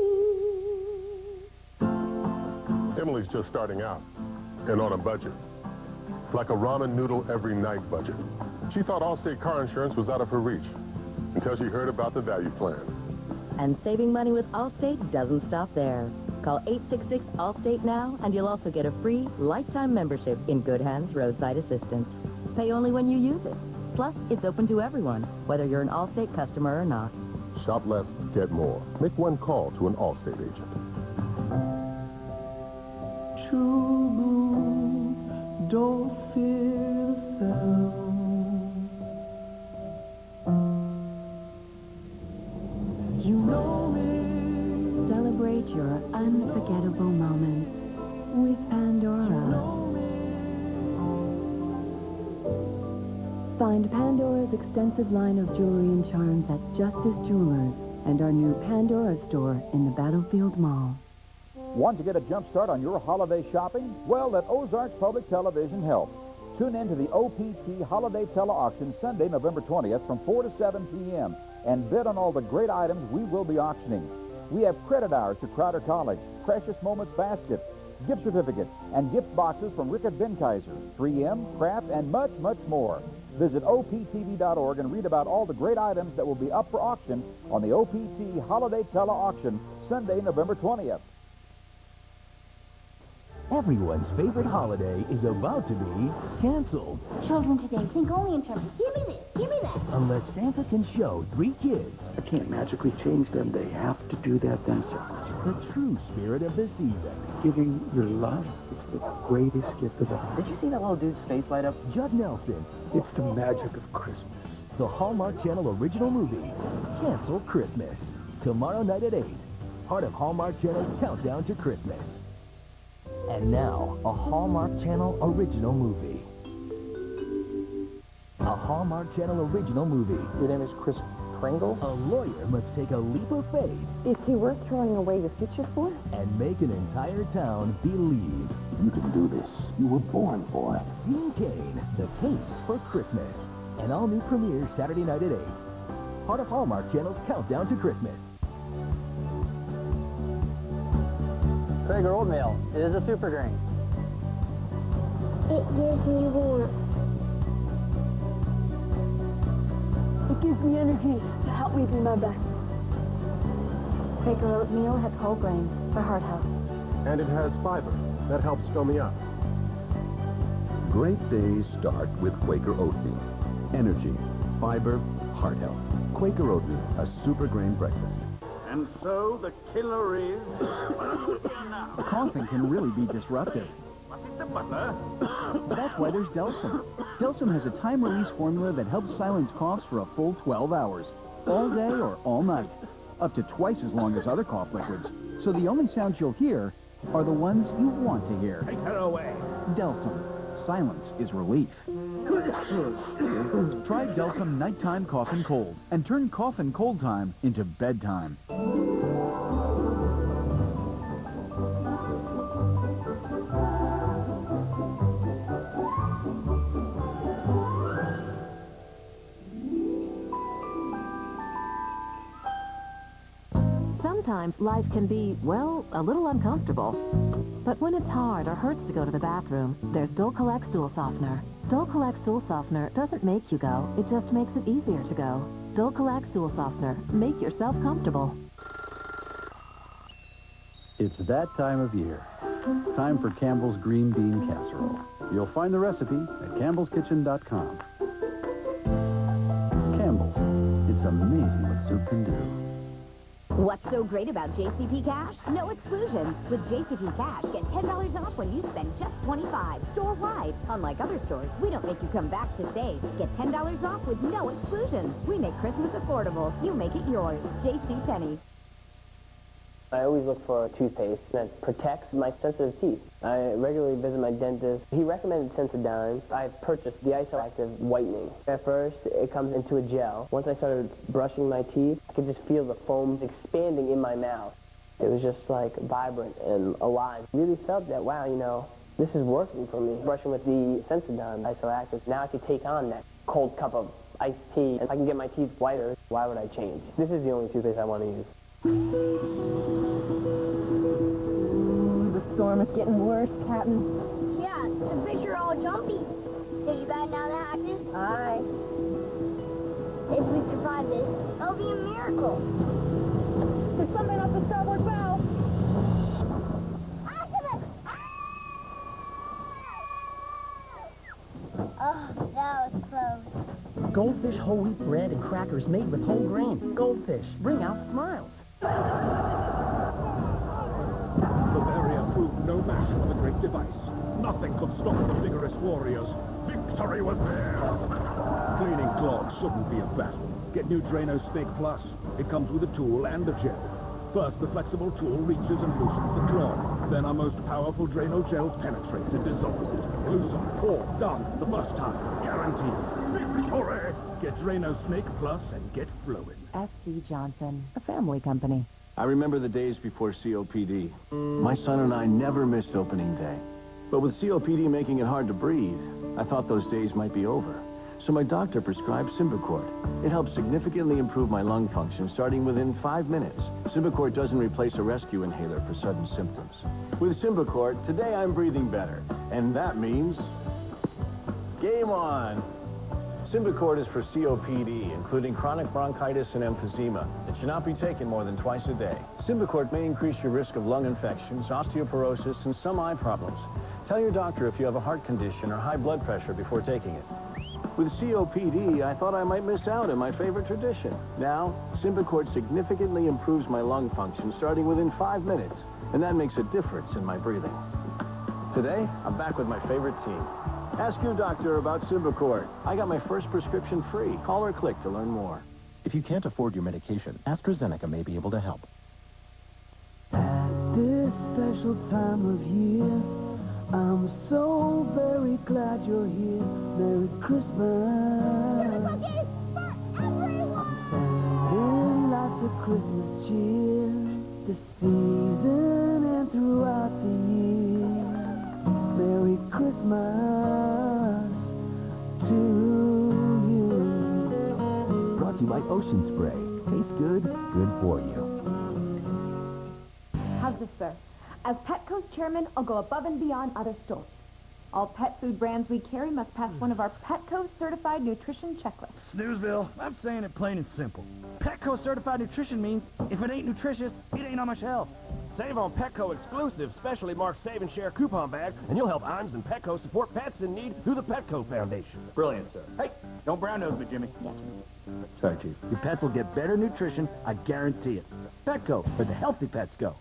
Emily's just starting out and on a budget. Like a ramen noodle every night budget. She thought Allstate car insurance was out of her reach until she heard about the value plan. And saving money with Allstate doesn't stop there. Call 866-ALLSTATE now, and you'll also get a free lifetime membership in Good Hands Roadside Assistance. Pay only when you use it. Plus, it's open to everyone, whether you're an Allstate customer or not. Shop less, get more. Make one call to an Allstate agent. True blue, don't fear the sound. You know me. Celebrate your unforgettable moments with Pandora. Find Pandora's extensive line of jewelry and charms at Justice Jewelers and our new Pandora store in the Battlefield Mall. Want to get a jump start on your holiday shopping? Well, let Ozarks Public Television help. Tune in to the OPT Holiday Tele-Auction Sunday, November 20th from 4 to 7 p.m. and bid on all the great items we will be auctioning. We have credit hours to Crowder College, Precious Moments Basket, gift certificates, and gift boxes from Rickett Benkaiser, 3M, Kraft, and much, much more. Visit optv.org and read about all the great items that will be up for auction on the OPT Holiday Tele-Auction Sunday, November 20th. Everyone's favorite holiday is about to be canceled. Children today think only in terms of, give me this, give me that. Unless Santa can show 3 kids. I can't magically change them. They have to do that themselves. The true spirit of the season. Giving your love is the greatest gift of all. Did you see that little dude's face light up? Judd Nelson. It's the magic of Christmas. The Hallmark Channel original movie, Cancel Christmas. Tomorrow night at 8. Part of Hallmark Channel's Countdown to Christmas. And now, a Hallmark Channel original movie. A Hallmark Channel original movie. Your name is Chris Kringle? A lawyer must take a leap of faith. Is he worth throwing away your future for? And make an entire town believe. You can do this. You were born for it. Dean Cain, The Case for Christmas. An all-new premiere Saturday night at 8. Part of Hallmark Channel's Countdown to Christmas. Traeger oatmeal. It is a super grain. It gives me warmth. It gives me energy to help me be my best. Quaker oatmeal has whole grain for heart health. And it has fiber. That helps fill me up. Great days start with Quaker oatmeal. Energy, fiber, heart health. Quaker oatmeal, a super grain breakfast. And so the killer is... Coughing can really be disruptive. Was it the butler? That's why there's Delsum. Delsum has a time-release formula that helps silence coughs for a full 12 hours. All day or all night. Up to twice as long as other cough liquids. So the only sounds you'll hear are the ones you want to hear. Take her away. Delsum. Silence is relief. Try Delsum Nighttime Cough and Cold and turn cough and cold time into bedtime. Sometimes life can be, well, a little uncomfortable. But when it's hard or hurts to go to the bathroom, there's Dulcolac Stool Softener. Dulcolac Stool Softener doesn't make you go, it just makes it easier to go. Dulcolac Stool Softener. Make yourself comfortable. It's that time of year. Time for Campbell's Green Bean Casserole. You'll find the recipe at campbellskitchen.com. Campbell's. It's amazing what soup can do. What's so great about JCP Cash? No exclusions. With JCP Cash, get $10 off when you spend just $25. Store-wide. Unlike other stores, we don't make you come back to save. Get $10 off with no exclusions. We make Christmas affordable. You make it yours. JCPenney. I always look for a toothpaste that protects my sensitive teeth. I regularly visit my dentist. He recommended Sensodyne. I purchased the Isoactive Whitening. At first, it comes into a gel. Once I started brushing my teeth, I could just feel the foam expanding in my mouth. It was just like vibrant and alive. Really felt that, wow, you know, this is working for me. Brushing with the Sensodyne Isoactive, now I could take on that cold cup of iced tea. If I can get my teeth whiter, why would I change? This is the only toothpaste I want to use. The storm is getting worse, Captain. Yeah, the fish are all jumpy. Did be bad now that hacked it? Aye. If we survive this, that'll be a miracle. There's something up the starboard bow. Oh, that was close. Goldfish whole wheat bread and crackers made with whole grain. Goldfish, bring out smiles. The barrier proved no match for the great device. Nothing could stop the vigorous warriors. Victory was theirs. Cleaning clogs shouldn't be a battle. Get new Drano Snake Plus. It comes with a tool and a gel. First, the flexible tool reaches and loosens the clog. Then our most powerful Drano gel penetrates and dissolves it. Loosen, pour, done. The first time. Guaranteed. Victory! Get Drano Snake Plus and get flowing. S.C. Johnson, a family company. I remember the days before COPD. My son and I never missed opening day. But with COPD making it hard to breathe, I thought those days might be over. So my doctor prescribed Symbicort. It helps significantly improve my lung function starting within 5 minutes. Symbicort doesn't replace a rescue inhaler for sudden symptoms. With Symbicort, today I'm breathing better. And that means... game on! Symbicort is for COPD, including chronic bronchitis and emphysema. It should not be taken more than twice a day. Symbicort may increase your risk of lung infections, osteoporosis, and some eye problems. Tell your doctor if you have a heart condition or high blood pressure before taking it. With COPD, I thought I might miss out on my favorite tradition. Now, Symbicort significantly improves my lung function starting within 5 minutes, and that makes a difference in my breathing. Today, I'm back with my favorite team. Ask your doctor about Symbicort. I got my first prescription free. Call or click to learn more. If you can't afford your medication, AstraZeneca may be able to help. At this special time of year, I'm so very glad you're here. Merry Christmas. Here's a cookie for everyone. Sending lots of Christmas cheer this season and throughout the year. Merry Christmas to you. Brought to you by Ocean Spray. Tastes good, good for you. How's this, sir? As Petco's chairman, I'll go above and beyond other stores. All pet food brands we carry must pass one of our Petco certified nutrition checklists. Snoozeville, I'm saying it plain and simple. Petco certified nutrition means if it ain't nutritious, it ain't on my shelf. Save on Petco exclusive, specially marked Save and Share coupon bags, and you'll help IMS and Petco support pets in need through the Petco Foundation. Brilliant, sir. Hey, don't brown nose me, Jimmy. Sorry, Chief. Your pets will get better nutrition, I guarantee it. Petco, where the healthy pets go.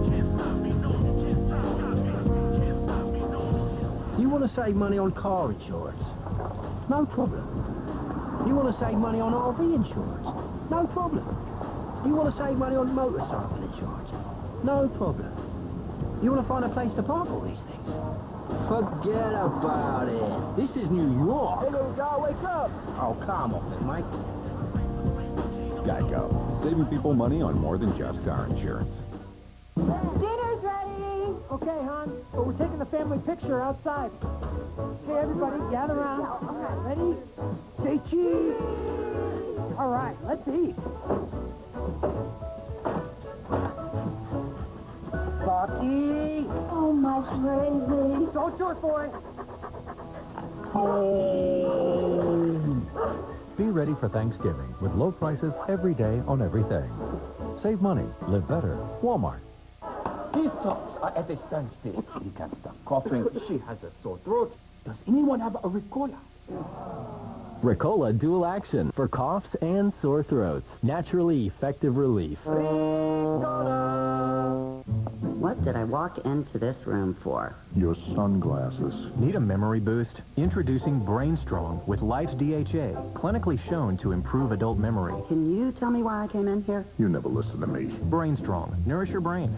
You want to save money on car insurance? No problem. You want to save money on RV insurance? No problem. You want to save money on motorcycle insurance? No problem. You want to find a place to park all these things? Forget about it. This is New York. Hey, little guy, wake up! Oh, come on, Mike. Geico. Saving people money on more than just car insurance. Dinner's ready. Okay, hon, but we're taking the family picture outside. Okay, everybody, gather around. Ready? Say cheese. All right, let's eat. Bucky. Oh, my crazy. Don't do it, boy. Be ready for Thanksgiving with low prices every day on everything. Save money, live better. Walmart. These talks are at a standstill. He can't stop coughing. She has a sore throat. Does anyone have a Ricola? Ricola Dual Action for coughs and sore throats. Naturally effective relief. What did I walk into this room for? Your sunglasses. Need a memory boost? Introducing Brain Strong with Life's DHA, clinically shown to improve adult memory. Can you tell me why I came in here? You never listen to me. Brain Strong. Nourish your brain.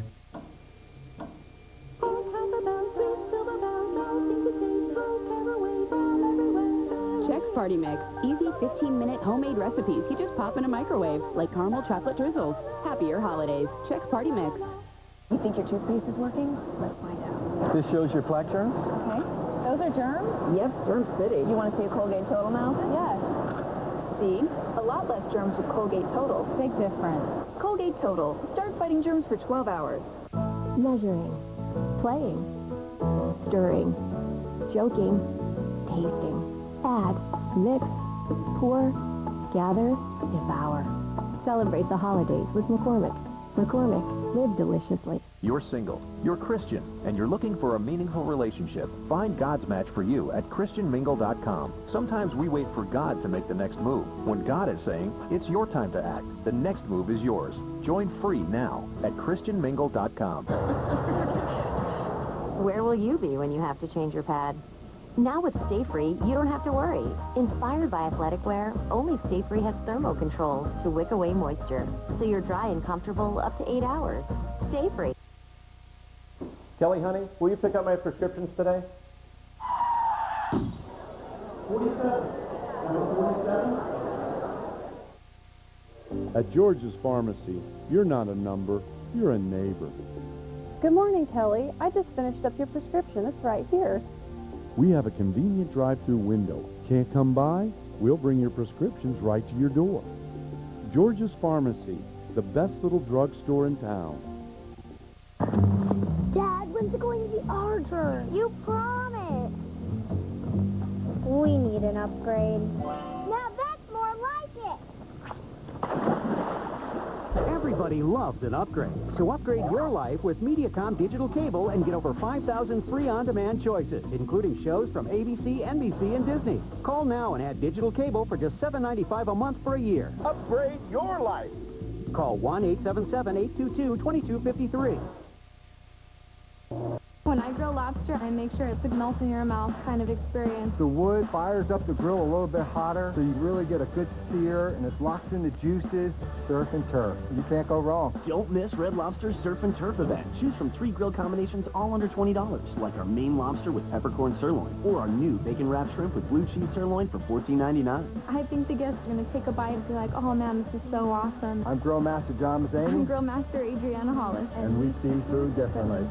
Chex Party Mix. Easy 15-minute homemade recipes you just pop in a microwave, like caramel chocolate drizzles. Happier holidays. Chex Party Mix. You think your toothpaste is working? Let's find out. This shows your plaque germs? Okay. Those are germs? Yep, Germ City. You want to see a Colgate Total now? Yes. See? A lot less germs with Colgate Total. Big difference. Colgate Total. Start fighting germs for 12 hours. Measuring. Playing. Stirring. Joking. Tasting. Add, mix, pour, gather, devour. Celebrate the holidays with McCormick. McCormick, live deliciously. You're single, you're Christian, and you're looking for a meaningful relationship. Find God's match for you at ChristianMingle.com. Sometimes we wait for God to make the next move, when God is saying, it's your time to act. The next move is yours. Join free now at ChristianMingle.com. Where will you be when you have to change your pad? Now with Stay Free, you don't have to worry. Inspired by athletic wear, only Stay Free has thermo control to wick away moisture, so you're dry and comfortable up to 8 hours. Stay Free. Kelly, honey, will you pick up my prescriptions today? 47. Number 47. At George's Pharmacy, you're not a number, you're a neighbor. Good morning, Kelly. I just finished up your prescription. It's right here. We have a convenient drive-through window. Can't come by? We'll bring your prescriptions right to your door. George's Pharmacy, the best little drugstore in town. Dad, when's it going to be our turn? You promised. We need an upgrade. Now that's more like it. Everybody loves an upgrade. So upgrade your life with Mediacom digital cable and get over 5,000 free on-demand choices, including shows from ABC, NBC, and Disney. Call now and add digital cable for just $7.95 a month for a year. Upgrade your life. Call 1-877-822-2253. When I grill lobster, I make sure it's a melt in your mouth kind of experience. The wood fires up the grill a little bit hotter, so you really get a good sear, and it locks in the juices. Surf and turf. You can't go wrong. Don't miss Red Lobster's Surf and Turf event. Choose from 3 grill combinations all under $20, like our Maine lobster with peppercorn sirloin, or our new bacon-wrapped shrimp with blue cheese sirloin for $14.99. I think the guests are going to take a bite and be like, oh man, this is so awesome. I'm Grill Master John Mazzani. I'm Grill Master Adriana Hollis. And we see food differently.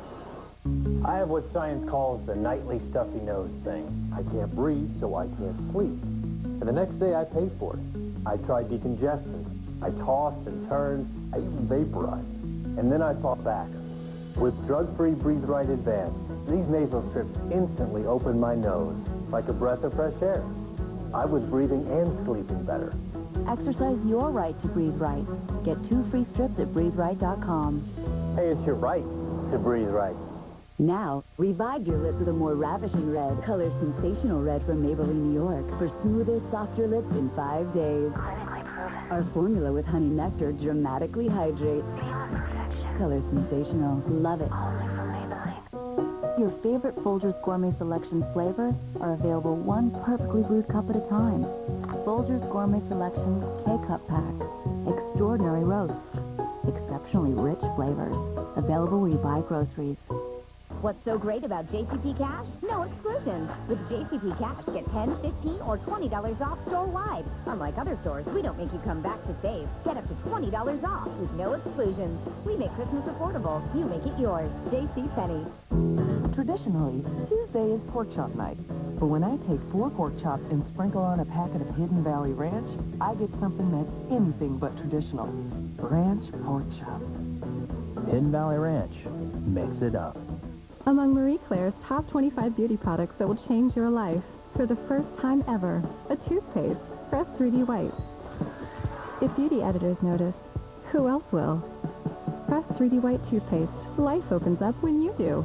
I have what science calls the nightly stuffy nose thing. I can't breathe, so I can't sleep. And the next day I pay for it. I tried decongestants. I tossed and turned. I even vaporized. And then I fought back. With drug-free Breathe Right Advanced, these nasal strips instantly opened my nose like a breath of fresh air. I was breathing and sleeping better. Exercise your right to breathe right. Get 2 free strips at breatheright.com. Hey, it's your right to breathe right. Now, revive your lips with a more ravishing red. Color Sensational Red from Maybelline, New York. For smoother, softer lips in 5 days. Clinically proven. Our formula with honey nectar dramatically hydrates. Beyond perfection. Color Sensational. Love it. Only from Maybelline. Your favorite Folgers Gourmet Selections flavors are available one perfectly brewed cup at a time. Folgers Gourmet Selections K-Cup Pack. Extraordinary roasts. Exceptionally rich flavors. Available where you buy groceries. What's so great about JCP Cash? No exclusions. With JCP Cash, get $10, $15, or $20 off store-wide. Unlike other stores, we don't make you come back to save. Get up to $20 off with no exclusions. We make Christmas affordable. You make it yours. JCPenney. Traditionally, Tuesday is pork chop night. But when I take 4 pork chops and sprinkle on a packet of Hidden Valley Ranch, I get something that's anything but traditional. Ranch pork chops. Hidden Valley Ranch. Mix it up. Among Marie Claire's top 25 beauty products that will change your life. For the first time ever, a toothpaste, Press 3D White. If beauty editors notice, who else will? Press 3D White toothpaste. Life opens up when you do.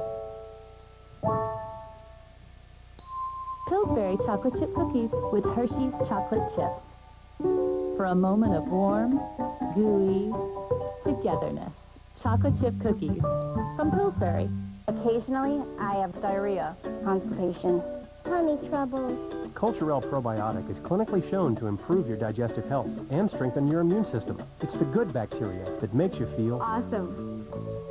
Pillsbury chocolate chip cookies with Hershey's chocolate chips. For a moment of warm, gooey togetherness. Chocolate chip cookies from Pillsbury. Occasionally, I have diarrhea, constipation, tummy troubles. Culturelle Probiotic is clinically shown to improve your digestive health and strengthen your immune system. It's the good bacteria that makes you feel awesome.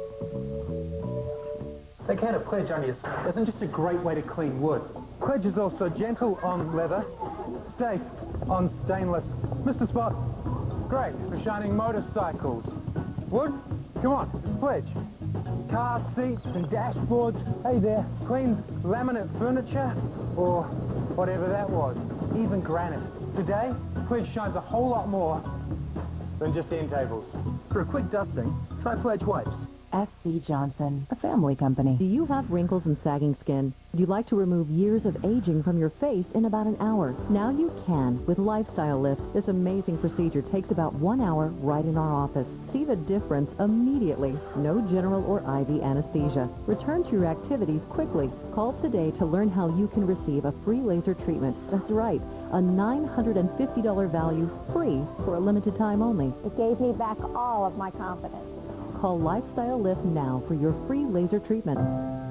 That can of Pledge onions isn't just a great way to clean wood. Pledge is also gentle on leather, safe on stainless. Mr. Spot, great for shining motorcycles. Wood? Come on, Pledge. Car seats and dashboards. Hey there, cleans laminate furniture or whatever that was. Even granite. Today, Pledge shines a whole lot more than just end tables. For a quick dusting, try Pledge wipes. S.C. Johnson, a family company. Do you have wrinkles and sagging skin? Would you like to remove years of aging from your face in about an hour? Now you can with Lifestyle Lift. This amazing procedure takes about 1 hour right in our office. See the difference immediately. No general or IV anesthesia. Return to your activities quickly. Call today to learn how you can receive a free laser treatment. That's right, a $950 value free for a limited time only. It gave me back all of my confidence. Call Lifestyle Lift now for your free laser treatment.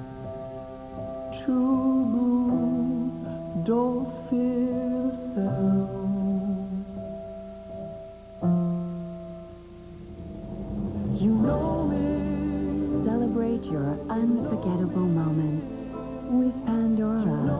True blue, don't fear the sound. You know me. Celebrate your unforgettable moments with Pandora.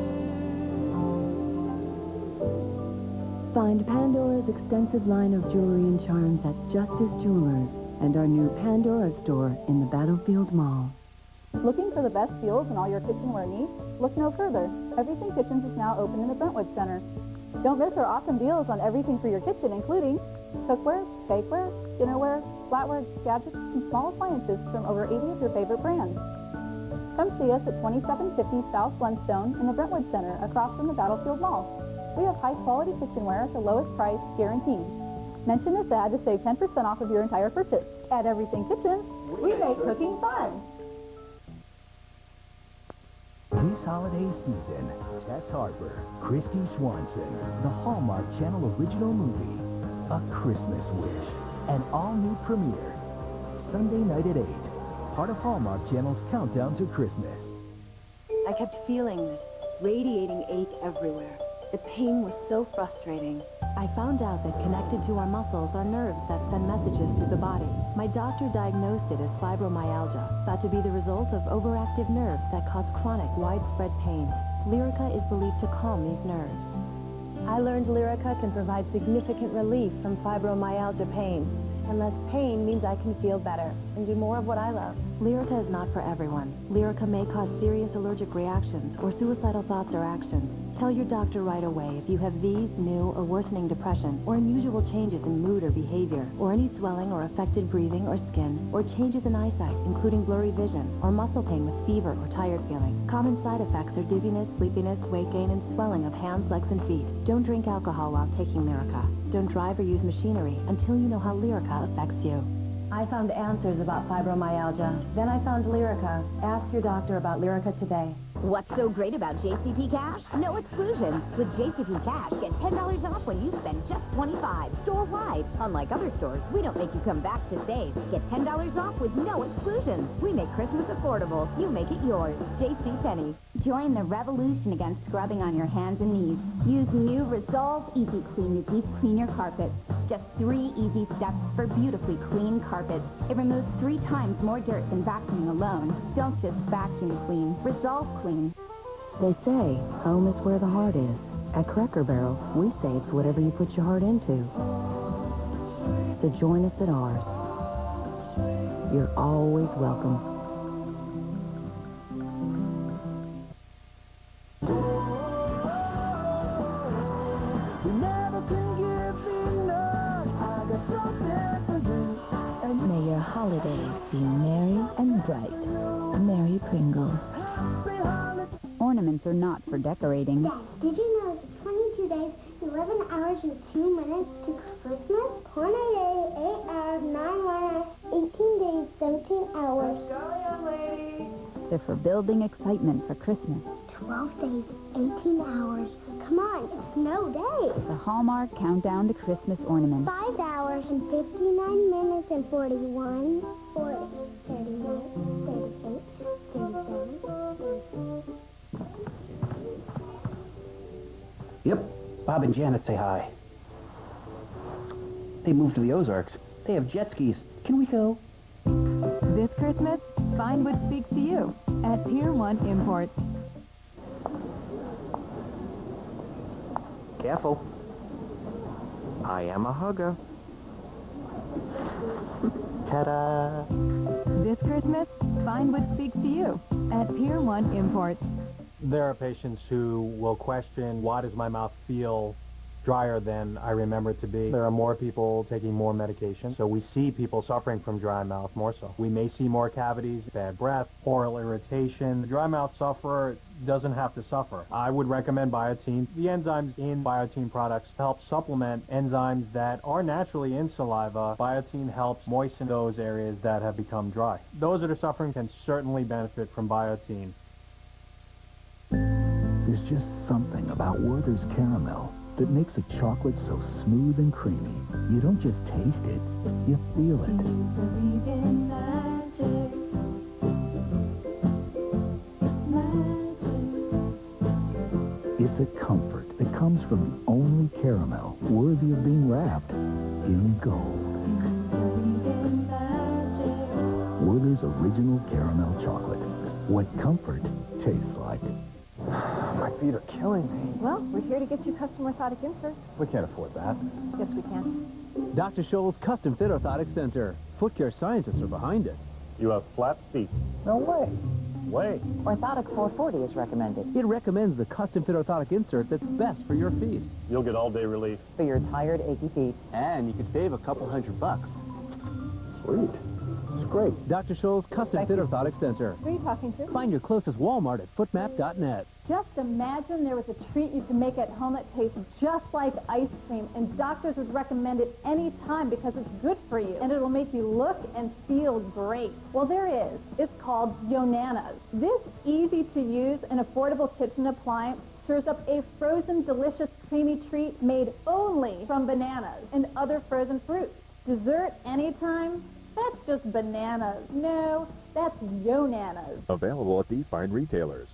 Find Pandora's extensive line of jewelry and charms at Justice Jewelers and our new Pandora store in the Battlefield Mall. Looking for the best deals on all your kitchenware needs? Look no further. Everything Kitchens is now open in the Brentwood Center. Don't miss our awesome deals on everything for your kitchen, including cookware, bakeware, dinnerware, flatware, gadgets, and small appliances from over 80 of your favorite brands. Come see us at 2750 South Flintstone in the Brentwood Center across from the Battlefield Mall. We have high-quality kitchenware at the lowest price guaranteed. Mention this ad to save 10% off of your entire purchase. At Everything Kitchen, we make cooking fun. This holiday season, Tess Harper, Christy Swanson, the Hallmark Channel original movie, A Christmas Wish, an all-new premiere, Sunday night at 8, part of Hallmark Channel's Countdown to Christmas. I kept feeling this radiating ache everywhere. The pain was so frustrating. I found out that connected to our muscles are nerves that send messages to the body. My doctor diagnosed it as fibromyalgia, thought to be the result of overactive nerves that cause chronic, widespread pain. Lyrica is believed to calm these nerves. I learned Lyrica can provide significant relief from fibromyalgia pain. And less pain means I can feel better and do more of what I love. Lyrica is not for everyone. Lyrica may cause serious allergic reactions or suicidal thoughts or actions. Tell your doctor right away if you have these, new, or worsening depression, or unusual changes in mood or behavior, or any swelling or affected breathing or skin, or changes in eyesight, including blurry vision, or muscle pain with fever or tired feeling. Common side effects are dizziness, sleepiness, weight gain, and swelling of hands, legs, and feet. Don't drink alcohol while taking Lyrica. Don't drive or use machinery until you know how Lyrica affects you. I found answers about fibromyalgia. Then I found Lyrica. Ask your doctor about Lyrica today. What's so great about JCP Cash? No exclusions. With JCP Cash, get $10 off when you spend just $25. Store-wide. Unlike other stores, we don't make you come back to save. Get $10 off with no exclusions. We make Christmas affordable. You make it yours. JCPenney. Join the revolution against scrubbing on your hands and knees. Use new Resolve Easy Clean to deep clean your carpets. Just 3 easy steps for beautifully clean carpets. It removes 3 times more dirt than vacuuming alone. Don't just vacuum clean. Resolve Clean. They say home is where the heart is. At Cracker Barrel, we say it's whatever you put your heart into. So join us at ours. You're always welcome. May your holidays be merry and bright. Merry Pringles. Ornaments are not for decorating. Did you know it's 22 days, 11 hours, and 2 minutes to Christmas? 20 days, 8 hours, 9 minutes, 18 days, 17 hours. Let's go, young lady. They're for building excitement for Christmas. 12 days, 18 hours. Come on, it's no day. The Hallmark Countdown to Christmas Ornament. 5 hours and 59 minutes and 41, 40, 31, 38, 37, 36. Yep, Bob and Janet say hi. They moved to the Ozarks. They have jet skis. Can we go? This Christmas, find what speaks to you at Pier 1 Imports. Careful. I am a hugger. Ta-da! This Christmas, find what speaks to you at Pier 1 Imports. There are patients who will question, why does my mouth feel drier than I remember it to be. There are more people taking more medication, so we see people suffering from dry mouth more so. We may see more cavities, bad breath, oral irritation. The dry mouth sufferer doesn't have to suffer. I would recommend biotin. The enzymes in biotin products help supplement enzymes that are naturally in saliva. Biotin helps moisten those areas that have become dry. Those that are suffering can certainly benefit from biotin. There's just something about Werther's caramel that makes a chocolate so smooth and creamy. You don't just taste it, you feel it. It's a comfort that comes from the only caramel worthy of being wrapped in gold. Werther's original caramel chocolate. What comfort tastes like. My feet are killing me. Well, we're here to get you custom orthotic inserts. We can't afford that. Yes, we can. Dr. Scholl's Custom Fit Orthotic Center. Foot care scientists are behind it. You have flat feet. No way. Way. Orthotic 440 is recommended. It recommends the Custom Fit Orthotic Insert that's best for your feet. You'll get all-day relief. For your tired, achy feet. And you could save a couple $100. Sweet. It's great. Dr. Scholl's Custom Fit Orthotic Center. Who are you talking to? Find your closest Walmart at footmap.net. Just imagine there was a treat you could make at home that tastes just like ice cream, and doctors would recommend it any time because it's good for you, and it'll make you look and feel great. Well, there is. It's called Yonana's. This easy-to-use and affordable kitchen appliance serves up a frozen, delicious, creamy treat made only from bananas and other frozen fruits. Dessert anytime? That's just bananas. No, that's Yonana's. Available at these fine retailers.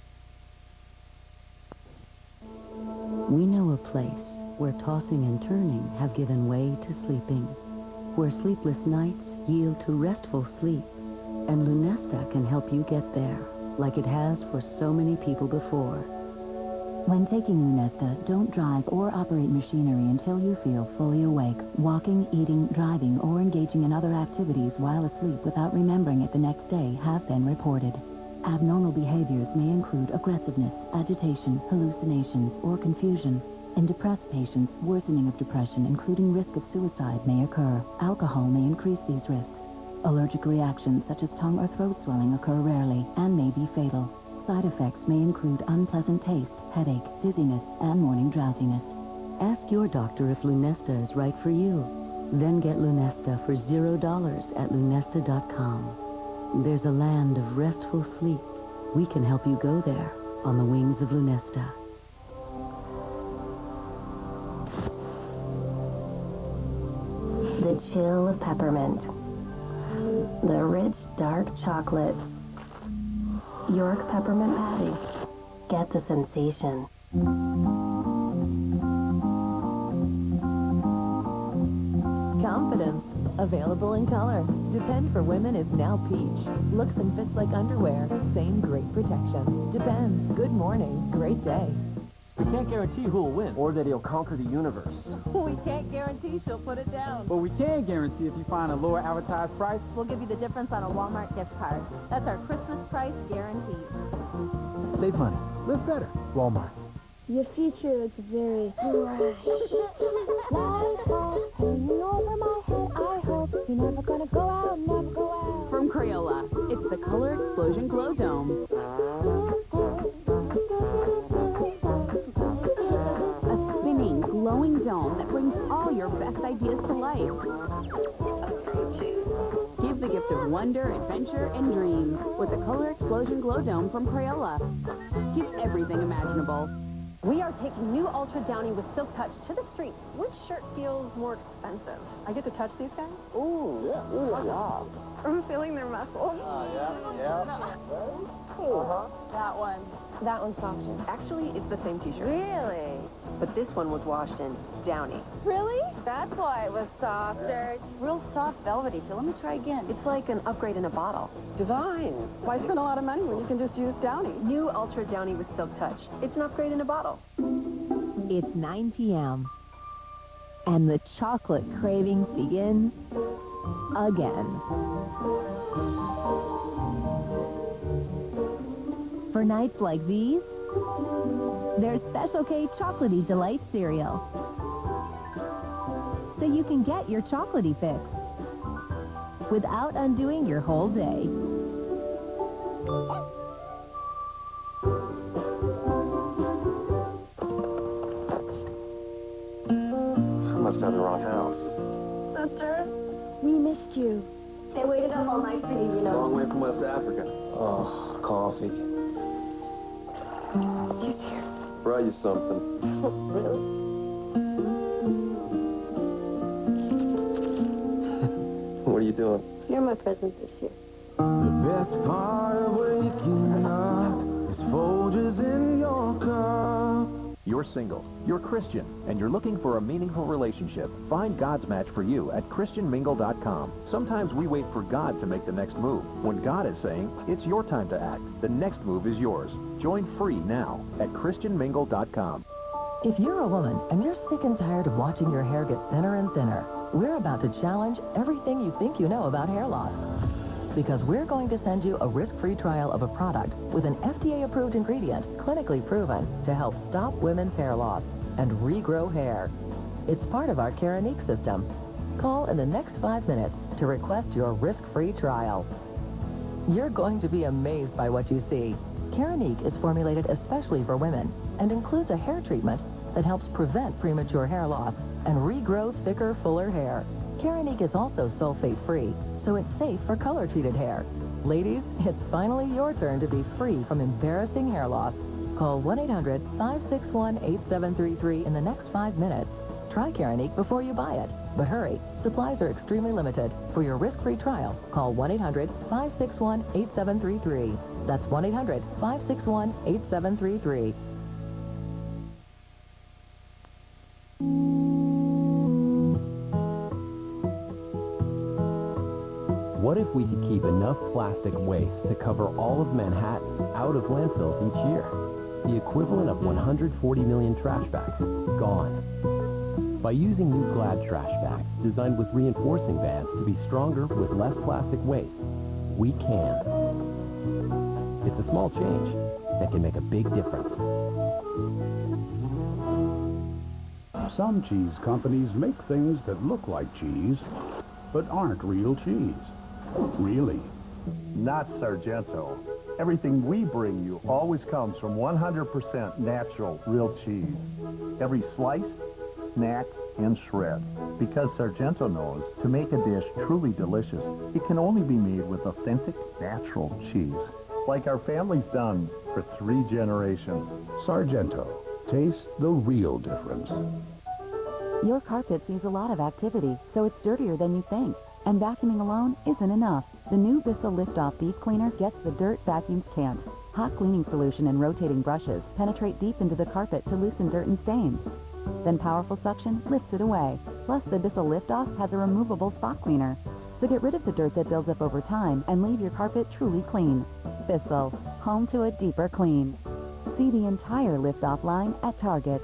We know a place where tossing and turning have given way to sleeping, where sleepless nights yield to restful sleep, and Lunesta can help you get there, like it has for so many people before. When taking Lunesta, don't drive or operate machinery until you feel fully awake. Walking, eating, driving, or engaging in other activities while asleep without remembering it the next day have been reported. Abnormal behaviors may include aggressiveness, agitation, hallucinations, or confusion. In depressed patients, worsening of depression, including risk of suicide, may occur. Alcohol may increase these risks. Allergic reactions such as tongue or throat swelling occur rarely and may be fatal. Side effects may include unpleasant taste, headache, dizziness, and morning drowsiness. Ask your doctor if Lunesta is right for you. Then get Lunesta for $0 at lunesta.com. There's a land of restful sleep. We can help you go there on the wings of Lunesta. The chill of peppermint. The rich, dark chocolate. York peppermint patty. Get the sensation. Confidence. Available in color. Depend for women is now peach. Looks and fits like underwear. Same great protection. Depend. Good morning. Great day. We can't guarantee who will win. Or that he'll conquer the universe. We can't guarantee she'll put it down. But we can guarantee if you find a lower advertised price, We'll give you the difference on a Walmart gift card. That's our Christmas price guaranteed. Save money. Live better. Walmart. Your future looks very bright. Lights hanging over my head. I hope you're never gonna go out, never go out. From Crayola, it's the Color Explosion Glow Dome. A spinning, glowing dome that brings all your best ideas to life. Give the gift of wonder, adventure, and dreams with the Color Explosion Glow Dome from Crayola. Give everything imaginable. We are taking new Ultra Downy with Silk Touch to the streets. Which shirt feels more expensive? I get to touch these guys? Ooh, yeah. Ooh, yeah. I'm feeling their muscles. Yeah. That one. That one's softer. Actually, it's the same t-shirt. Really? But this one was washed in Downy. Really? That's why it was softer. Real soft, velvety feel. Let me try again. It's like an upgrade in a bottle. Divine. Why spend a lot of money when you can just use Downy? New Ultra Downy with Silk Touch. It's an upgrade in a bottle. It's 9 p.m. and the chocolate cravings begin again. For nights like these, There's Special K Chocolatey Delight cereal, so you can get your chocolatey fix without undoing your whole day. I must have the wrong house. Sister, we missed you. They waited up all night for you, you know. Long way from West Africa. Oh, coffee. He's here. Brought you something. Really? What are you doing? You're my present this year. The best part of waking up is Folgers in your cup. You're single, you're Christian, and you're looking for a meaningful relationship. Find God's match for you at ChristianMingle.com. Sometimes we wait for God to make the next move, when God is saying, it's your time to act. The next move is yours. Join free now at ChristianMingle.com. If you're a woman and you're sick and tired of watching your hair get thinner and thinner, we're about to challenge everything you think you know about hair loss. Because we're going to send you a risk-free trial of a product with an FDA-approved ingredient, clinically proven, to help stop women's hair loss and regrow hair. It's part of our Carinique system. Call in the next 5 minutes to request your risk-free trial. You're going to be amazed by what you see. Carinique is formulated especially for women and includes a hair treatment that helps prevent premature hair loss and regrow thicker, fuller hair. Carinique is also sulfate-free, so it's safe for color-treated hair. Ladies, it's finally your turn to be free from embarrassing hair loss. Call 1-800-561-8733 in the next 5 minutes. Try Carinique before you buy it. But hurry, supplies are extremely limited. For your risk-free trial, call 1-800-561-8733. That's 1-800-561-8733. What if we could keep enough plastic waste to cover all of Manhattan out of landfills each year? The equivalent of 140 million trash bags gone. By using new Glad trash bags designed with reinforcing bands to be stronger with less plastic waste, we can. It's a small change that can make a big difference. Some cheese companies make things that look like cheese, but aren't real cheese. Really? Not Sargento. Everything we bring you always comes from 100% natural, real cheese. Every slice, snack, and shred. Because Sargento knows to make a dish truly delicious, it can only be made with authentic, natural cheese. Like our family's done for 3 generations. Sargento. Taste the real difference. Your carpet sees a lot of activity, so it's dirtier than you think. And vacuuming alone isn't enough. The new Bissell Lift-Off Deep Cleaner gets the dirt vacuums can't. Hot cleaning solution and rotating brushes penetrate deep into the carpet to loosen dirt and stains. Then powerful suction lifts it away. Plus, the Bissell Lift-Off has a removable spot cleaner. So get rid of the dirt that builds up over time and leave your carpet truly clean. Bissell, home to a deeper clean. See the entire Lift-Off line at Target.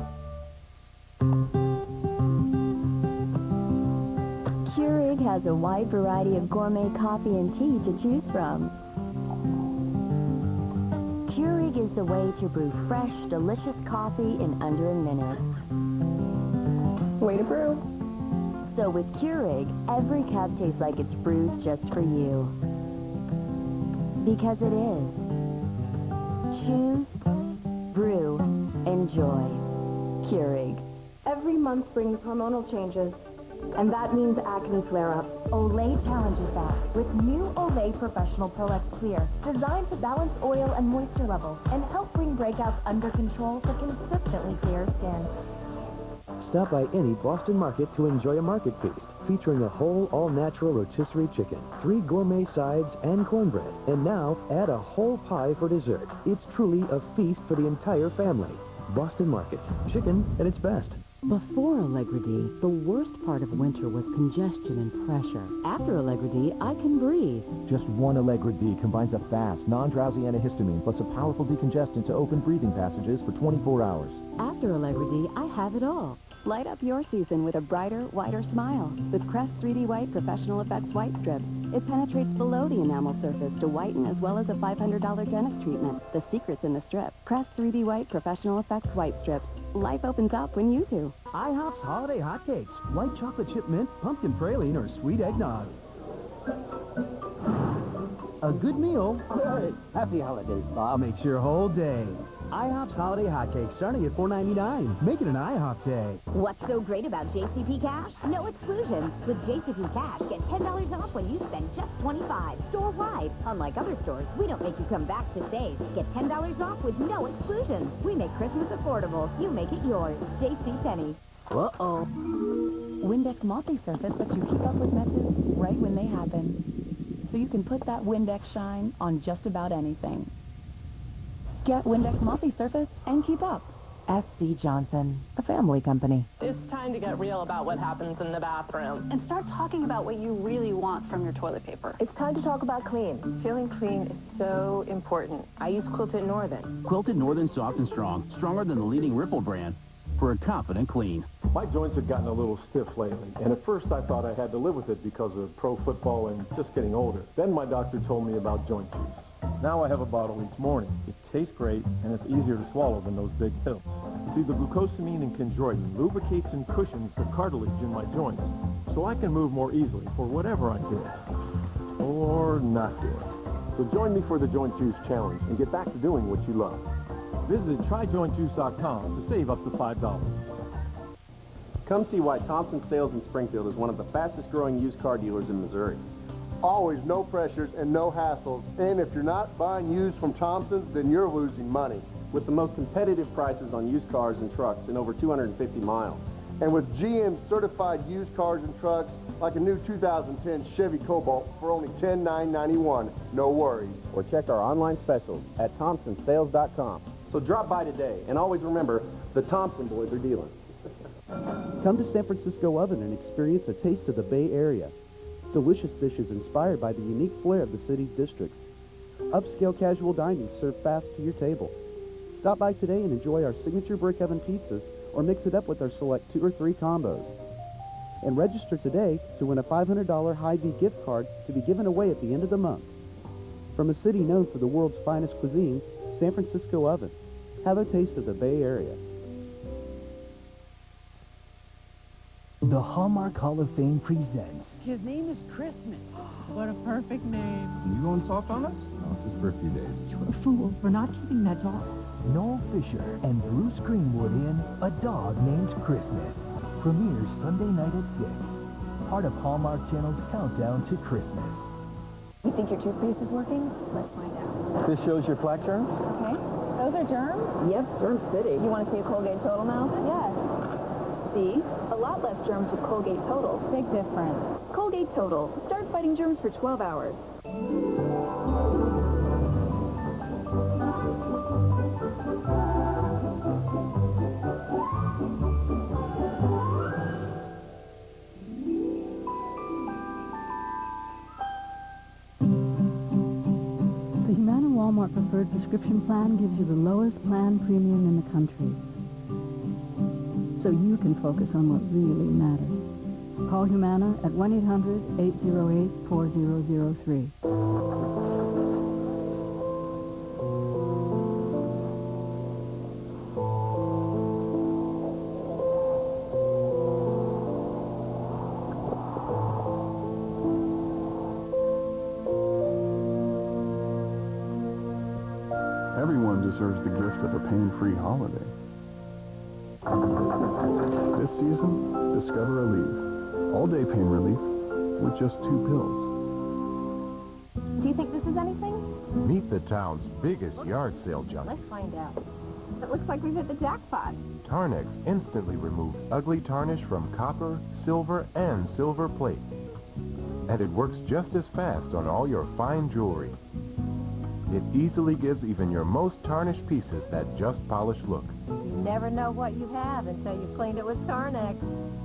Keurig has a wide variety of gourmet coffee and tea to choose from. Keurig is the way to brew fresh, delicious coffee in under a minute. Way to brew. So with Keurig, every cup tastes like it's brewed just for you. Because it is. Choose, brew, enjoy. Keurig. Every month brings hormonal changes, and that means acne flare-ups. Olay challenges that with new Olay Professional Pro X Clear, designed to balance oil and moisture levels and help bring breakouts under control for consistently clear skin. Stop by any Boston market to enjoy a market feast featuring a whole, all-natural rotisserie chicken, 3 gourmet sides, and cornbread. And now, add a whole pie for dessert. It's truly a feast for the entire family. Boston Market. Chicken at its best. Before Allegra D, the worst part of winter was congestion and pressure. After Allegra D, I can breathe. Just one Allegra D combines a fast, non-drowsy antihistamine plus a powerful decongestant to open breathing passages for 24 hours. After Allegra D, I have it all. Light up your season with a brighter, whiter smile with Crest 3D White Professional Effects White Strips. It penetrates below the enamel surface to whiten as well as a $500 Genix treatment. The secret's in the strip. Press 3D White Professional Effects White Strips. Life opens up when you do. IHOP's Holiday Hotcakes. White chocolate chip mint, pumpkin praline, or sweet eggnog. A good meal. Happy holidays, Bob. Makes your whole day. IHOP's Holiday Hotcakes starting at $4.99. Make it an IHOP day. What's so great about JCP Cash? No exclusions. With JCP Cash, get $10 off when you spend just $25. Store-wide. Unlike other stores, we don't make you come back to save. Get $10 off with no exclusions. We make Christmas affordable. You make it yours. JCPenney. Uh-oh. Windex multi-surface lets you keep up with messes right when they happen. So you can put that Windex shine on just about anything. Get Windex multi-surface and keep up. S.C. Johnson, a family company. It's time to get real about what happens in the bathroom. And start talking about what you really want from your toilet paper. It's time to talk about clean. Feeling clean is so important. I use Quilted Northern. Quilted Northern Soft and Strong. Stronger than the leading Ripple brand. For a confident clean. My joints have gotten a little stiff lately, and at first I thought I had to live with it because of pro football and just getting older. Then my doctor told me about joint juice. Now I have a bottle each morning. It tastes great, and it's easier to swallow than those big pills. See, the glucosamine and chondroitin lubricates and cushions the cartilage in my joints, so I can move more easily for whatever I'm doing. Or not doing. So join me for the Joint Juice Challenge and get back to doing what you love. Visit tryjointjuice.com to save up to $5. Come see why Thompson Sales in Springfield is one of the fastest growing used car dealers in Missouri. Always no pressures and no hassles. And if you're not buying used from Thompson's, then you're losing money. With the most competitive prices on used cars and trucks in over 250 miles. And with GM certified used cars and trucks, like a new 2010 Chevy Cobalt for only $10,991. No worries. Or check our online specials at thompsonsales.com. So drop by today, and always remember, the Thompson boys are dealing. Come to San Francisco Oven and experience a taste of the Bay Area. Delicious dishes inspired by the unique flair of the city's districts. Upscale casual dining served fast to your table. Stop by today and enjoy our signature brick oven pizzas or mix it up with our select 2 or 3 combos. And register today to win a $500 Hy-Vee gift card to be given away at the end of the month. From a city known for the world's finest cuisine, San Francisco Oven. Have a taste of the Bay Area. The Hallmark Hall of Fame presents. His name is Christmas. What a perfect name. You going soft on us? No, it's just for a few days. You're a fool for not keeping that dog. Noel Fisher and Bruce Greenwood in A Dog Named Christmas. Premieres Sunday night at 6. Part of Hallmark Channel's countdown to Christmas. You think your toothpaste is working? Let's find out. This shows your plaque germs? Okay. Those are germs? Yep, Germ City. You want to see a Colgate Total now? Yes. See? A lot less germs with Colgate Total. Big difference. Colgate Total. Start fighting germs for 12 hours. The Humana Walmart Preferred Prescription Plan gives you the lowest plan premium in the country. So you can focus on what really matters. Call Humana at 1-800-808-4003. Everyone deserves the gift of a pain-free holiday. This season, discover Aleve. All-day pain relief with just 2 pills. Do you think this is anything? Meet the town's biggest yard sale junkie. Let's find out. It looks like we've hit the jackpot. Tarnex instantly removes ugly tarnish from copper, silver, and silver plate. And it works just as fast on all your fine jewelry. It easily gives even your most tarnished pieces that just polished look. You never know what you have until you've cleaned it with Tarnex.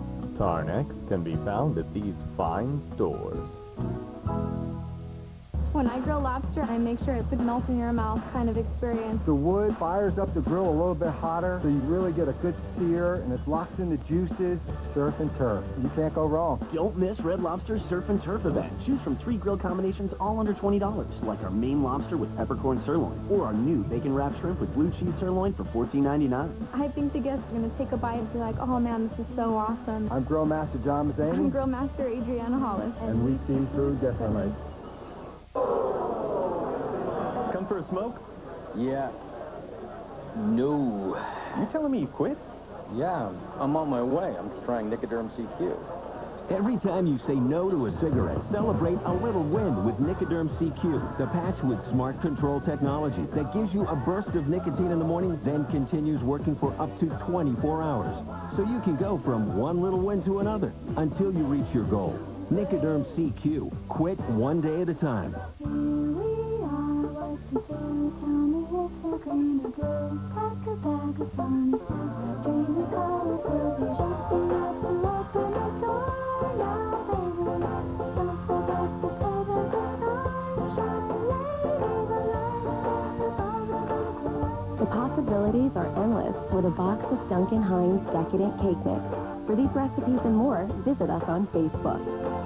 Tarnex can be found at these fine stores. When I grill lobster, I make sure it's a melt in your mouth kind of experience. The wood fires up the grill a little bit hotter, so you really get a good sear, and it locks in the juices. Surf and turf. You can't go wrong. Don't miss Red Lobster's Surf and Turf event. Choose from 3 grill combinations all under $20, like our Maine lobster with peppercorn sirloin, or our new bacon-wrapped shrimp with blue cheese sirloin for $14.99. I think the guests are going to take a bite and be like, oh man, this is so awesome. I'm Grill Master John Mazzani. I'm Grill Master Adriana Hollis. And we see food differently. Come for a smoke? Yeah. No. You telling me you quit? Yeah, I'm on my way. I'm trying Nicoderm CQ. Every time you say no to a cigarette, celebrate a little win with Nicoderm CQ, the patch with smart control technology that gives you a burst of nicotine in the morning, then continues working for up to 24 hours. So you can go from one little win to another until you reach your goal. Nicoderm CQ. Quit one day at a time. The possibilities are endless with a box of Duncan Hines Decadent Cake Mix. For these recipes and more, visit us on Facebook.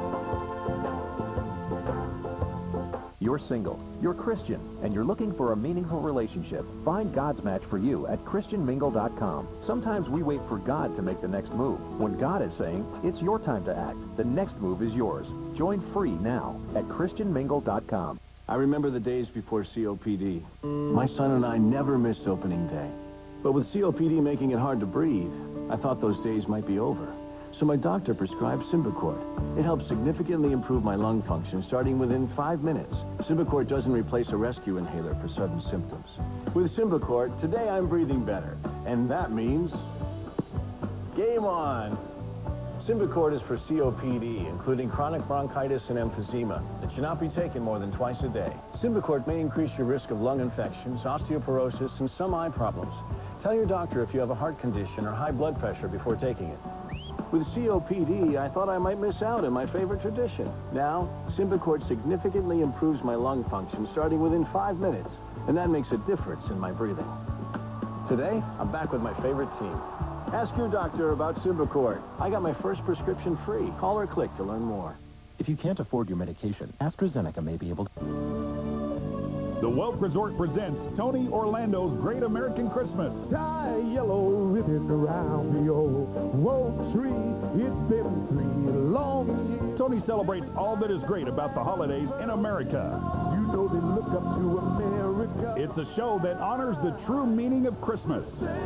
You're single, you're Christian, and you're looking for a meaningful relationship. Find God's match for you at ChristianMingle.com. Sometimes we wait for God to make the next move, when God is saying, it's your time to act. The next move is yours. Join free now at ChristianMingle.com. I remember the days before COPD. My son and I never missed opening day. But with COPD making it hard to breathe, I thought those days might be over. So my doctor prescribed Symbicort. It helps significantly improve my lung function starting within 5 minutes. Symbicort doesn't replace a rescue inhaler for sudden symptoms. With Symbicort, today I'm breathing better. And that means... game on! Symbicort is for COPD, including chronic bronchitis and emphysema. It should not be taken more than twice a day. Symbicort may increase your risk of lung infections, osteoporosis, and some eye problems. Tell your doctor if you have a heart condition or high blood pressure before taking it. With COPD, I thought I might miss out on my favorite tradition. Now, Symbicort significantly improves my lung function starting within 5 minutes, and that makes a difference in my breathing. Today, I'm back with my favorite team. Ask your doctor about Symbicort. I got my first prescription free. Call or click to learn more. If you can't afford your medication, AstraZeneca may be able to... The Welk Resort presents Tony Orlando's Great American Christmas. Tie a yellow ribbon around the old oak tree. It's been 3 long years. Tony celebrates all that is great about the holidays in America. You know they look up to America. It's a show that honors the true meaning of Christmas.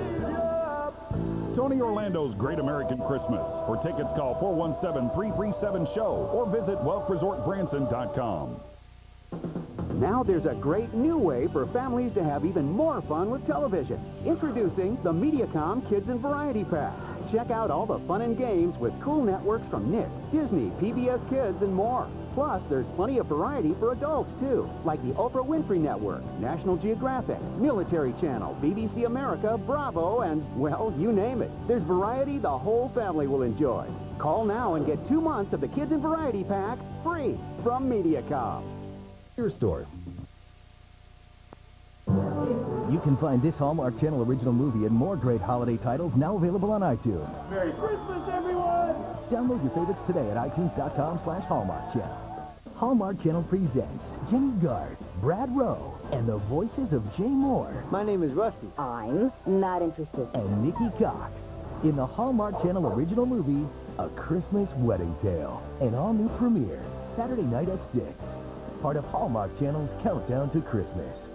Tony Orlando's Great American Christmas. For tickets, call 417-337-SHOW or visit WelkResortBranson.com. Now there's a great new way for families to have even more fun with television. Introducing the Mediacom Kids and Variety Pack. Check out all the fun and games with cool networks from Nick, Disney, PBS Kids, and more. Plus, there's plenty of variety for adults, too, like the Oprah Winfrey Network, National Geographic, Military Channel, BBC America, Bravo, and, well, you name it. There's variety the whole family will enjoy. Call now and get 2 months of the Kids and Variety Pack free from Mediacom. Your store. You can find this Hallmark Channel original movie and more great holiday titles now available on iTunes. Merry Christmas, everyone! Download your favorites today at iTunes.com/Hallmark Channel. Hallmark Channel presents Jenny Garth, Brad Rowe, and the voices of Jay Moore. My name is Rusty. I'm not interested. And Nikki Cox in the Hallmark Channel original movie, A Christmas Wedding Tale. An all-new premiere, Saturday night at 6. Part of Hallmark Channel's Countdown to Christmas.